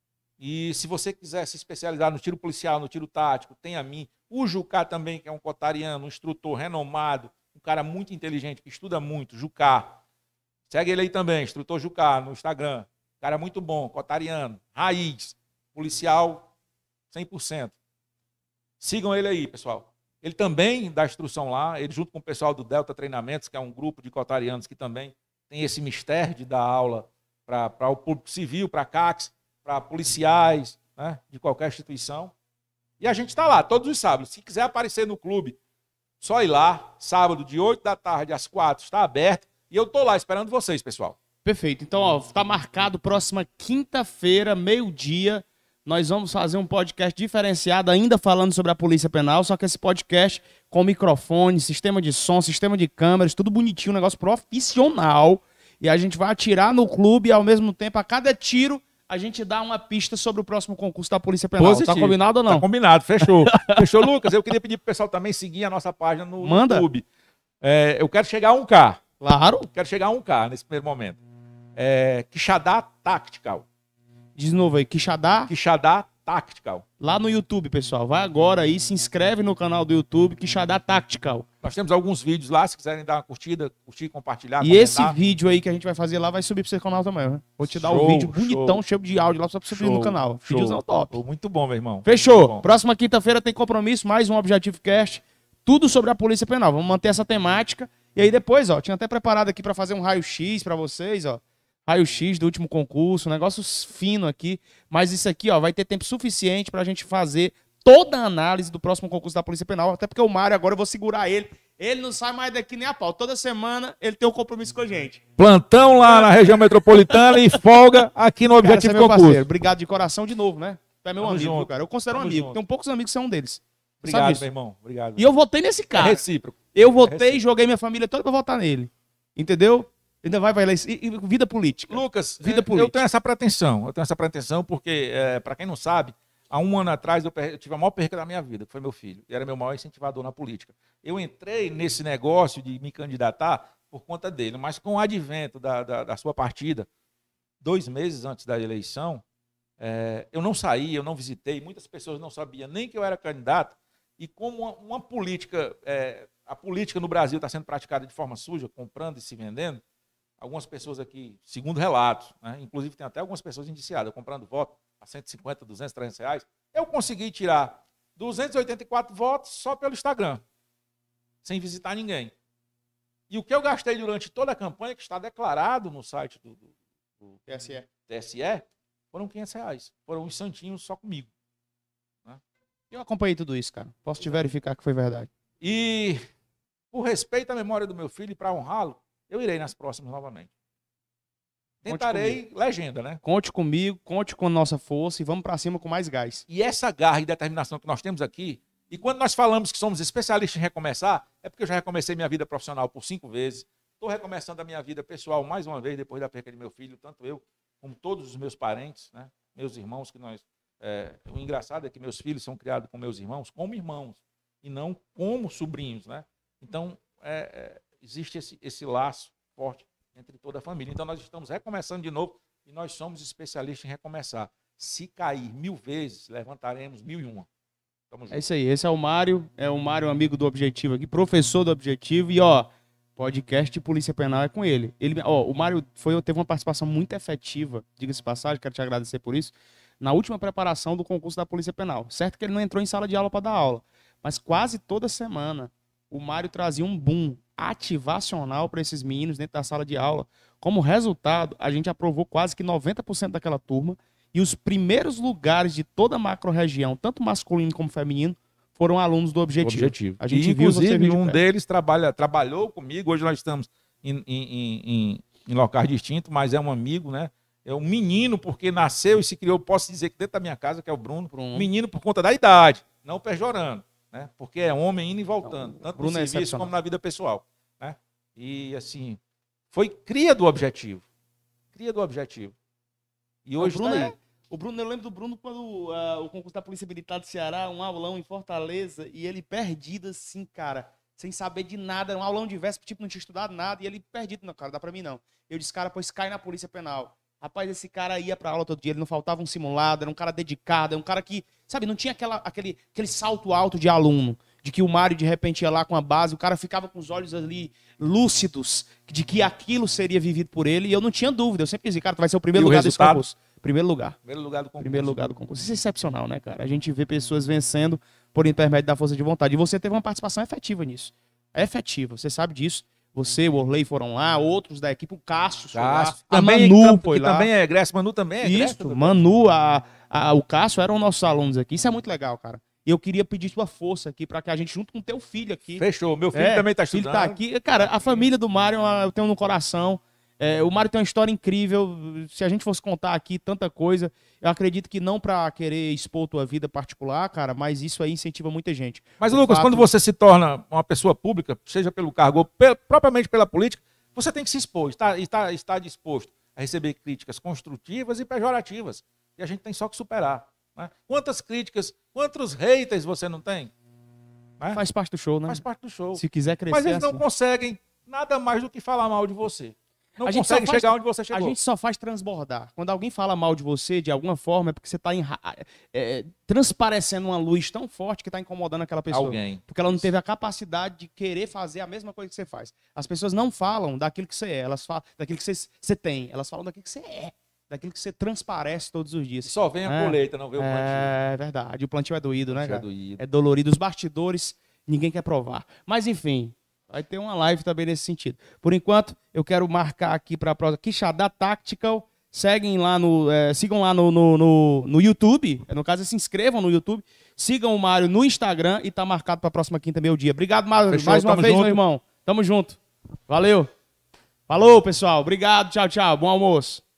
E se você quiser se especializar no tiro policial, no tiro tático, tem a mim. O Jucá também, que é um cotariano, um instrutor renomado, um cara muito inteligente, que estuda muito, Jucá. Segue ele aí também, instrutor Jucá, no Instagram. Cara muito bom, cotariano, raiz, policial cem por cento. Sigam ele aí, pessoal. Ele também dá instrução lá, ele junto com o pessoal do Delta Treinamentos, que é um grupo de cotarianos que também tem esse mistério de dar aula para o público civil, para C A Cs, para policiais, né, de qualquer instituição. E a gente está lá, todos os sábados. Se quiser aparecer no clube, só ir lá, sábado, de oito da tarde às quatro, está aberto. E eu estou lá esperando vocês, pessoal. Perfeito. Então, ó, tá marcado próxima quinta-feira, meio-dia. Nós vamos fazer um podcast diferenciado, ainda falando sobre a Polícia Penal, só que esse podcast com microfone, sistema de som, sistema de câmeras, tudo bonitinho, um negócio profissional. E a gente vai atirar no clube e, ao mesmo tempo, a cada tiro, a gente dá uma pista sobre o próximo concurso da Polícia Penal. Positivo. Tá combinado ou não? Tá combinado, fechou. Fechou, Lucas? Eu queria pedir pro pessoal também seguir a nossa página no Manda. YouTube. É, eu quero chegar a um K. Claro. Quero chegar a um K nesse primeiro momento. É, Quixadá Tactical. Diz de novo aí, Quixadá, Quixadá Tactical. lá no YouTube, pessoal. Vai agora aí, se inscreve no canal do YouTube, Quixadá Tactical. Nós temos alguns vídeos lá, se quiserem dar uma curtida, curtir, compartilhar, E esse comentar. vídeo aí que a gente vai fazer lá vai subir pro seu canal também, né? Vou te dar o Show, vídeo bonitão, show. cheio de áudio lá só pra subir Show, no canal. show. Videozão top. Pô, muito bom, meu irmão. Fechou. Muito bom. Próxima quinta-feira tem compromisso, mais um Objetivo Cast. Tudo sobre a Polícia Penal. Vamos manter essa temática. E aí depois, ó, tinha até preparado aqui pra fazer um raio-x pra vocês, ó. Raio-x do último concurso, um negócio fino aqui. Mas isso aqui, ó, vai ter tempo suficiente pra gente fazer toda a análise do próximo concurso da Polícia Penal. Até porque o Mário, agora eu vou segurar ele. Ele não sai mais daqui nem a pau. Toda semana ele tem um compromisso com a gente. Plantão lá na região metropolitana e folga aqui no Cara, você é Objetivo meu Concurso. parceiro. Obrigado de coração de novo, né? Tu é meu Tamo amigo, junto. cara. Eu considero um Tamo amigo. junto. Tenho poucos amigos que são um deles. Sabe Obrigado, isso? meu irmão. Obrigado. E eu votei nesse É cara. recíproco. Eu votei, recíproco. joguei minha família toda pra votar nele. Entendeu? Ainda vai, vai lá. E, e vida política. Lucas, Vida é, política. eu tenho essa pretensão. Eu tenho essa pretensão porque, é, para quem não sabe, há um ano atrás eu, per- eu tive a maior perca da minha vida, que foi meu filho. Ele era meu maior incentivador na política. Eu entrei nesse negócio de me candidatar por conta dele, mas com o advento da, da, da sua partida, dois meses antes da eleição, é, eu não saí, eu não visitei, muitas pessoas não sabiam nem que eu era candidato, e como uma, uma política, é, a política no Brasil está sendo praticada de forma suja, comprando e se vendendo, algumas pessoas aqui, segundo relatos, né, inclusive tem até algumas pessoas indiciadas, comprando voto a cento e cinquenta, duzentos, trezentos reais, eu consegui tirar duzentos e oitenta e quatro votos só pelo Instagram, sem visitar ninguém. E o que eu gastei durante toda a campanha, que está declarado no site do, do, do T S E. T S E, foram quinhentos reais. Foram uns santinhos só comigo. Eu acompanhei tudo isso, cara. Posso te verificar que foi verdade. E, por respeito à memória do meu filho e para honrá-lo, eu irei nas próximas novamente. Tentarei legenda, né? Conte comigo, conte com a nossa força e vamos pra cima com mais gás. E essa garra e determinação que nós temos aqui, e quando nós falamos que somos especialistas em recomeçar, é porque eu já recomecei minha vida profissional por cinco vezes. Estou recomeçando a minha vida pessoal mais uma vez depois da perca de meu filho, tanto eu como todos os meus parentes, né? Meus irmãos, que nós... É, o engraçado é que meus filhos são criados com meus irmãos como irmãos e não como sobrinhos, né? Então, é, é, existe esse, esse laço forte entre toda a família. Então, nós estamos recomeçando de novo e nós somos especialistas em recomeçar. Se cair mil vezes, levantaremos mil e uma. Tamo junto. É isso aí. Esse é o Mário. É o Mário, amigo do Objetivo aqui, professor do Objetivo. E, ó, podcast de Polícia Penal é com ele. ele ó, o Mário foi, teve uma participação muito efetiva, diga-se de passagem, quero te agradecer por isso, na última preparação do concurso da Polícia Penal. Certo que ele não entrou em sala de aula para dar aula, mas quase toda semana o Mário trazia um boom ativacional para esses meninos dentro da sala de aula. Como resultado, a gente aprovou quase que noventa por cento daquela turma e os primeiros lugares de toda a macro-região, tanto masculino como feminino, foram alunos do Objetivo. Objetivo. A gente e, viu, você inclusive, viu de um perto. deles trabalha, trabalhou comigo. Hoje nós estamos em, em, em, em locais distintos, mas é um amigo, né? É um menino, porque nasceu e se criou, posso dizer que dentro da minha casa, que é o Bruno, Bruno. menino por conta da idade, não pejorando, né? Porque é homem indo e voltando, Não, tanto Bruno no é serviço excepcional. como na vida pessoal, né? E, assim, foi cria do Objetivo. Cria do Objetivo. E hoje o Bruno tá aí. é... O Bruno, eu lembro do Bruno quando ah, o concurso da Polícia Militar do Ceará, um aulão em Fortaleza, e ele perdido assim, cara, sem saber de nada, um aulão de véspera, tipo, não tinha estudado nada, e ele perdido, não, cara, dá pra mim não. Eu disse, cara, pois cai na Polícia Penal. Rapaz, esse cara ia pra aula todo dia, ele não faltava um simulado, era um cara dedicado, era um cara que, sabe, não tinha aquela, aquele, aquele salto alto de aluno, de que o Mário de repente ia lá com a base, o cara ficava com os olhos ali lúcidos, de que aquilo seria vivido por ele, e eu não tinha dúvida, eu sempre dizia, cara, tu vai ser o primeiro E o lugar desse resultado? concurso. Primeiro lugar. Primeiro lugar do concurso. Primeiro lugar do concurso. Isso é excepcional, né, cara? A gente vê pessoas vencendo por intermédio da força de vontade. E você teve uma participação efetiva nisso. É efetiva, você sabe disso. Você, o Orley foram lá, outros da equipe, o Cássio foi Cássio, lá, também, a Manu que foi lá. também é egresso, Manu também é egresso. Isso, Manu, a, a, o Cássio eram nossos alunos aqui. Isso é muito legal, cara. E eu queria pedir sua força aqui para que a gente, junto com o teu filho aqui... Fechou, meu filho É, também está filho estudando. tá aqui. Cara, a família do Mário eu tenho no coração. É, o Mário tem uma história incrível. Se a gente fosse contar aqui tanta coisa, eu acredito que não para querer expor tua vida particular, cara, mas isso aí incentiva muita gente. Mas, O Lucas, fato- quando você se torna uma pessoa pública, seja pelo cargo ou pe- propriamente pela política, você tem que se expor, está, está, está disposto a receber críticas construtivas e pejorativas. E a gente tem só que superar. Né? Quantas críticas, quantos haters você não tem? Né? Faz parte do show, né? Faz parte do show. Se quiser crescer Mas eles não assim. conseguem nada mais do que falar mal de você. Não A gente só conseguem faz- chegar onde você A chegou. gente só faz transbordar. Quando alguém fala mal de você, de alguma forma, é porque você está é, transparecendo uma luz tão forte que está incomodando aquela pessoa. Alguém. Porque ela não teve a capacidade de querer fazer a mesma coisa que você faz. As pessoas não falam daquilo que você é, elas falam daquilo que você, você tem. Elas falam daquilo que você é, daquilo que você transparece todos os dias. Só vem a É. colheita, não vê o plantio. É verdade. O plantio é doído, né, Plantio é cara? doído. É dolorido. Os bastidores, ninguém quer provar. Mas, enfim, vai ter uma live também nesse sentido. Por enquanto, eu quero marcar aqui para a próxima. Quixadá Tactical. Seguem lá no, é, sigam lá no, no, no, no YouTube. No caso, se inscrevam no YouTube. Sigam o Mário no Instagram e tá marcado para a próxima quinta, meio dia. Obrigado, Mário, Fechou, mais uma tamo vez, junto. meu irmão. Tamo junto. Valeu. Falou, pessoal. Obrigado. Tchau, tchau. Bom almoço.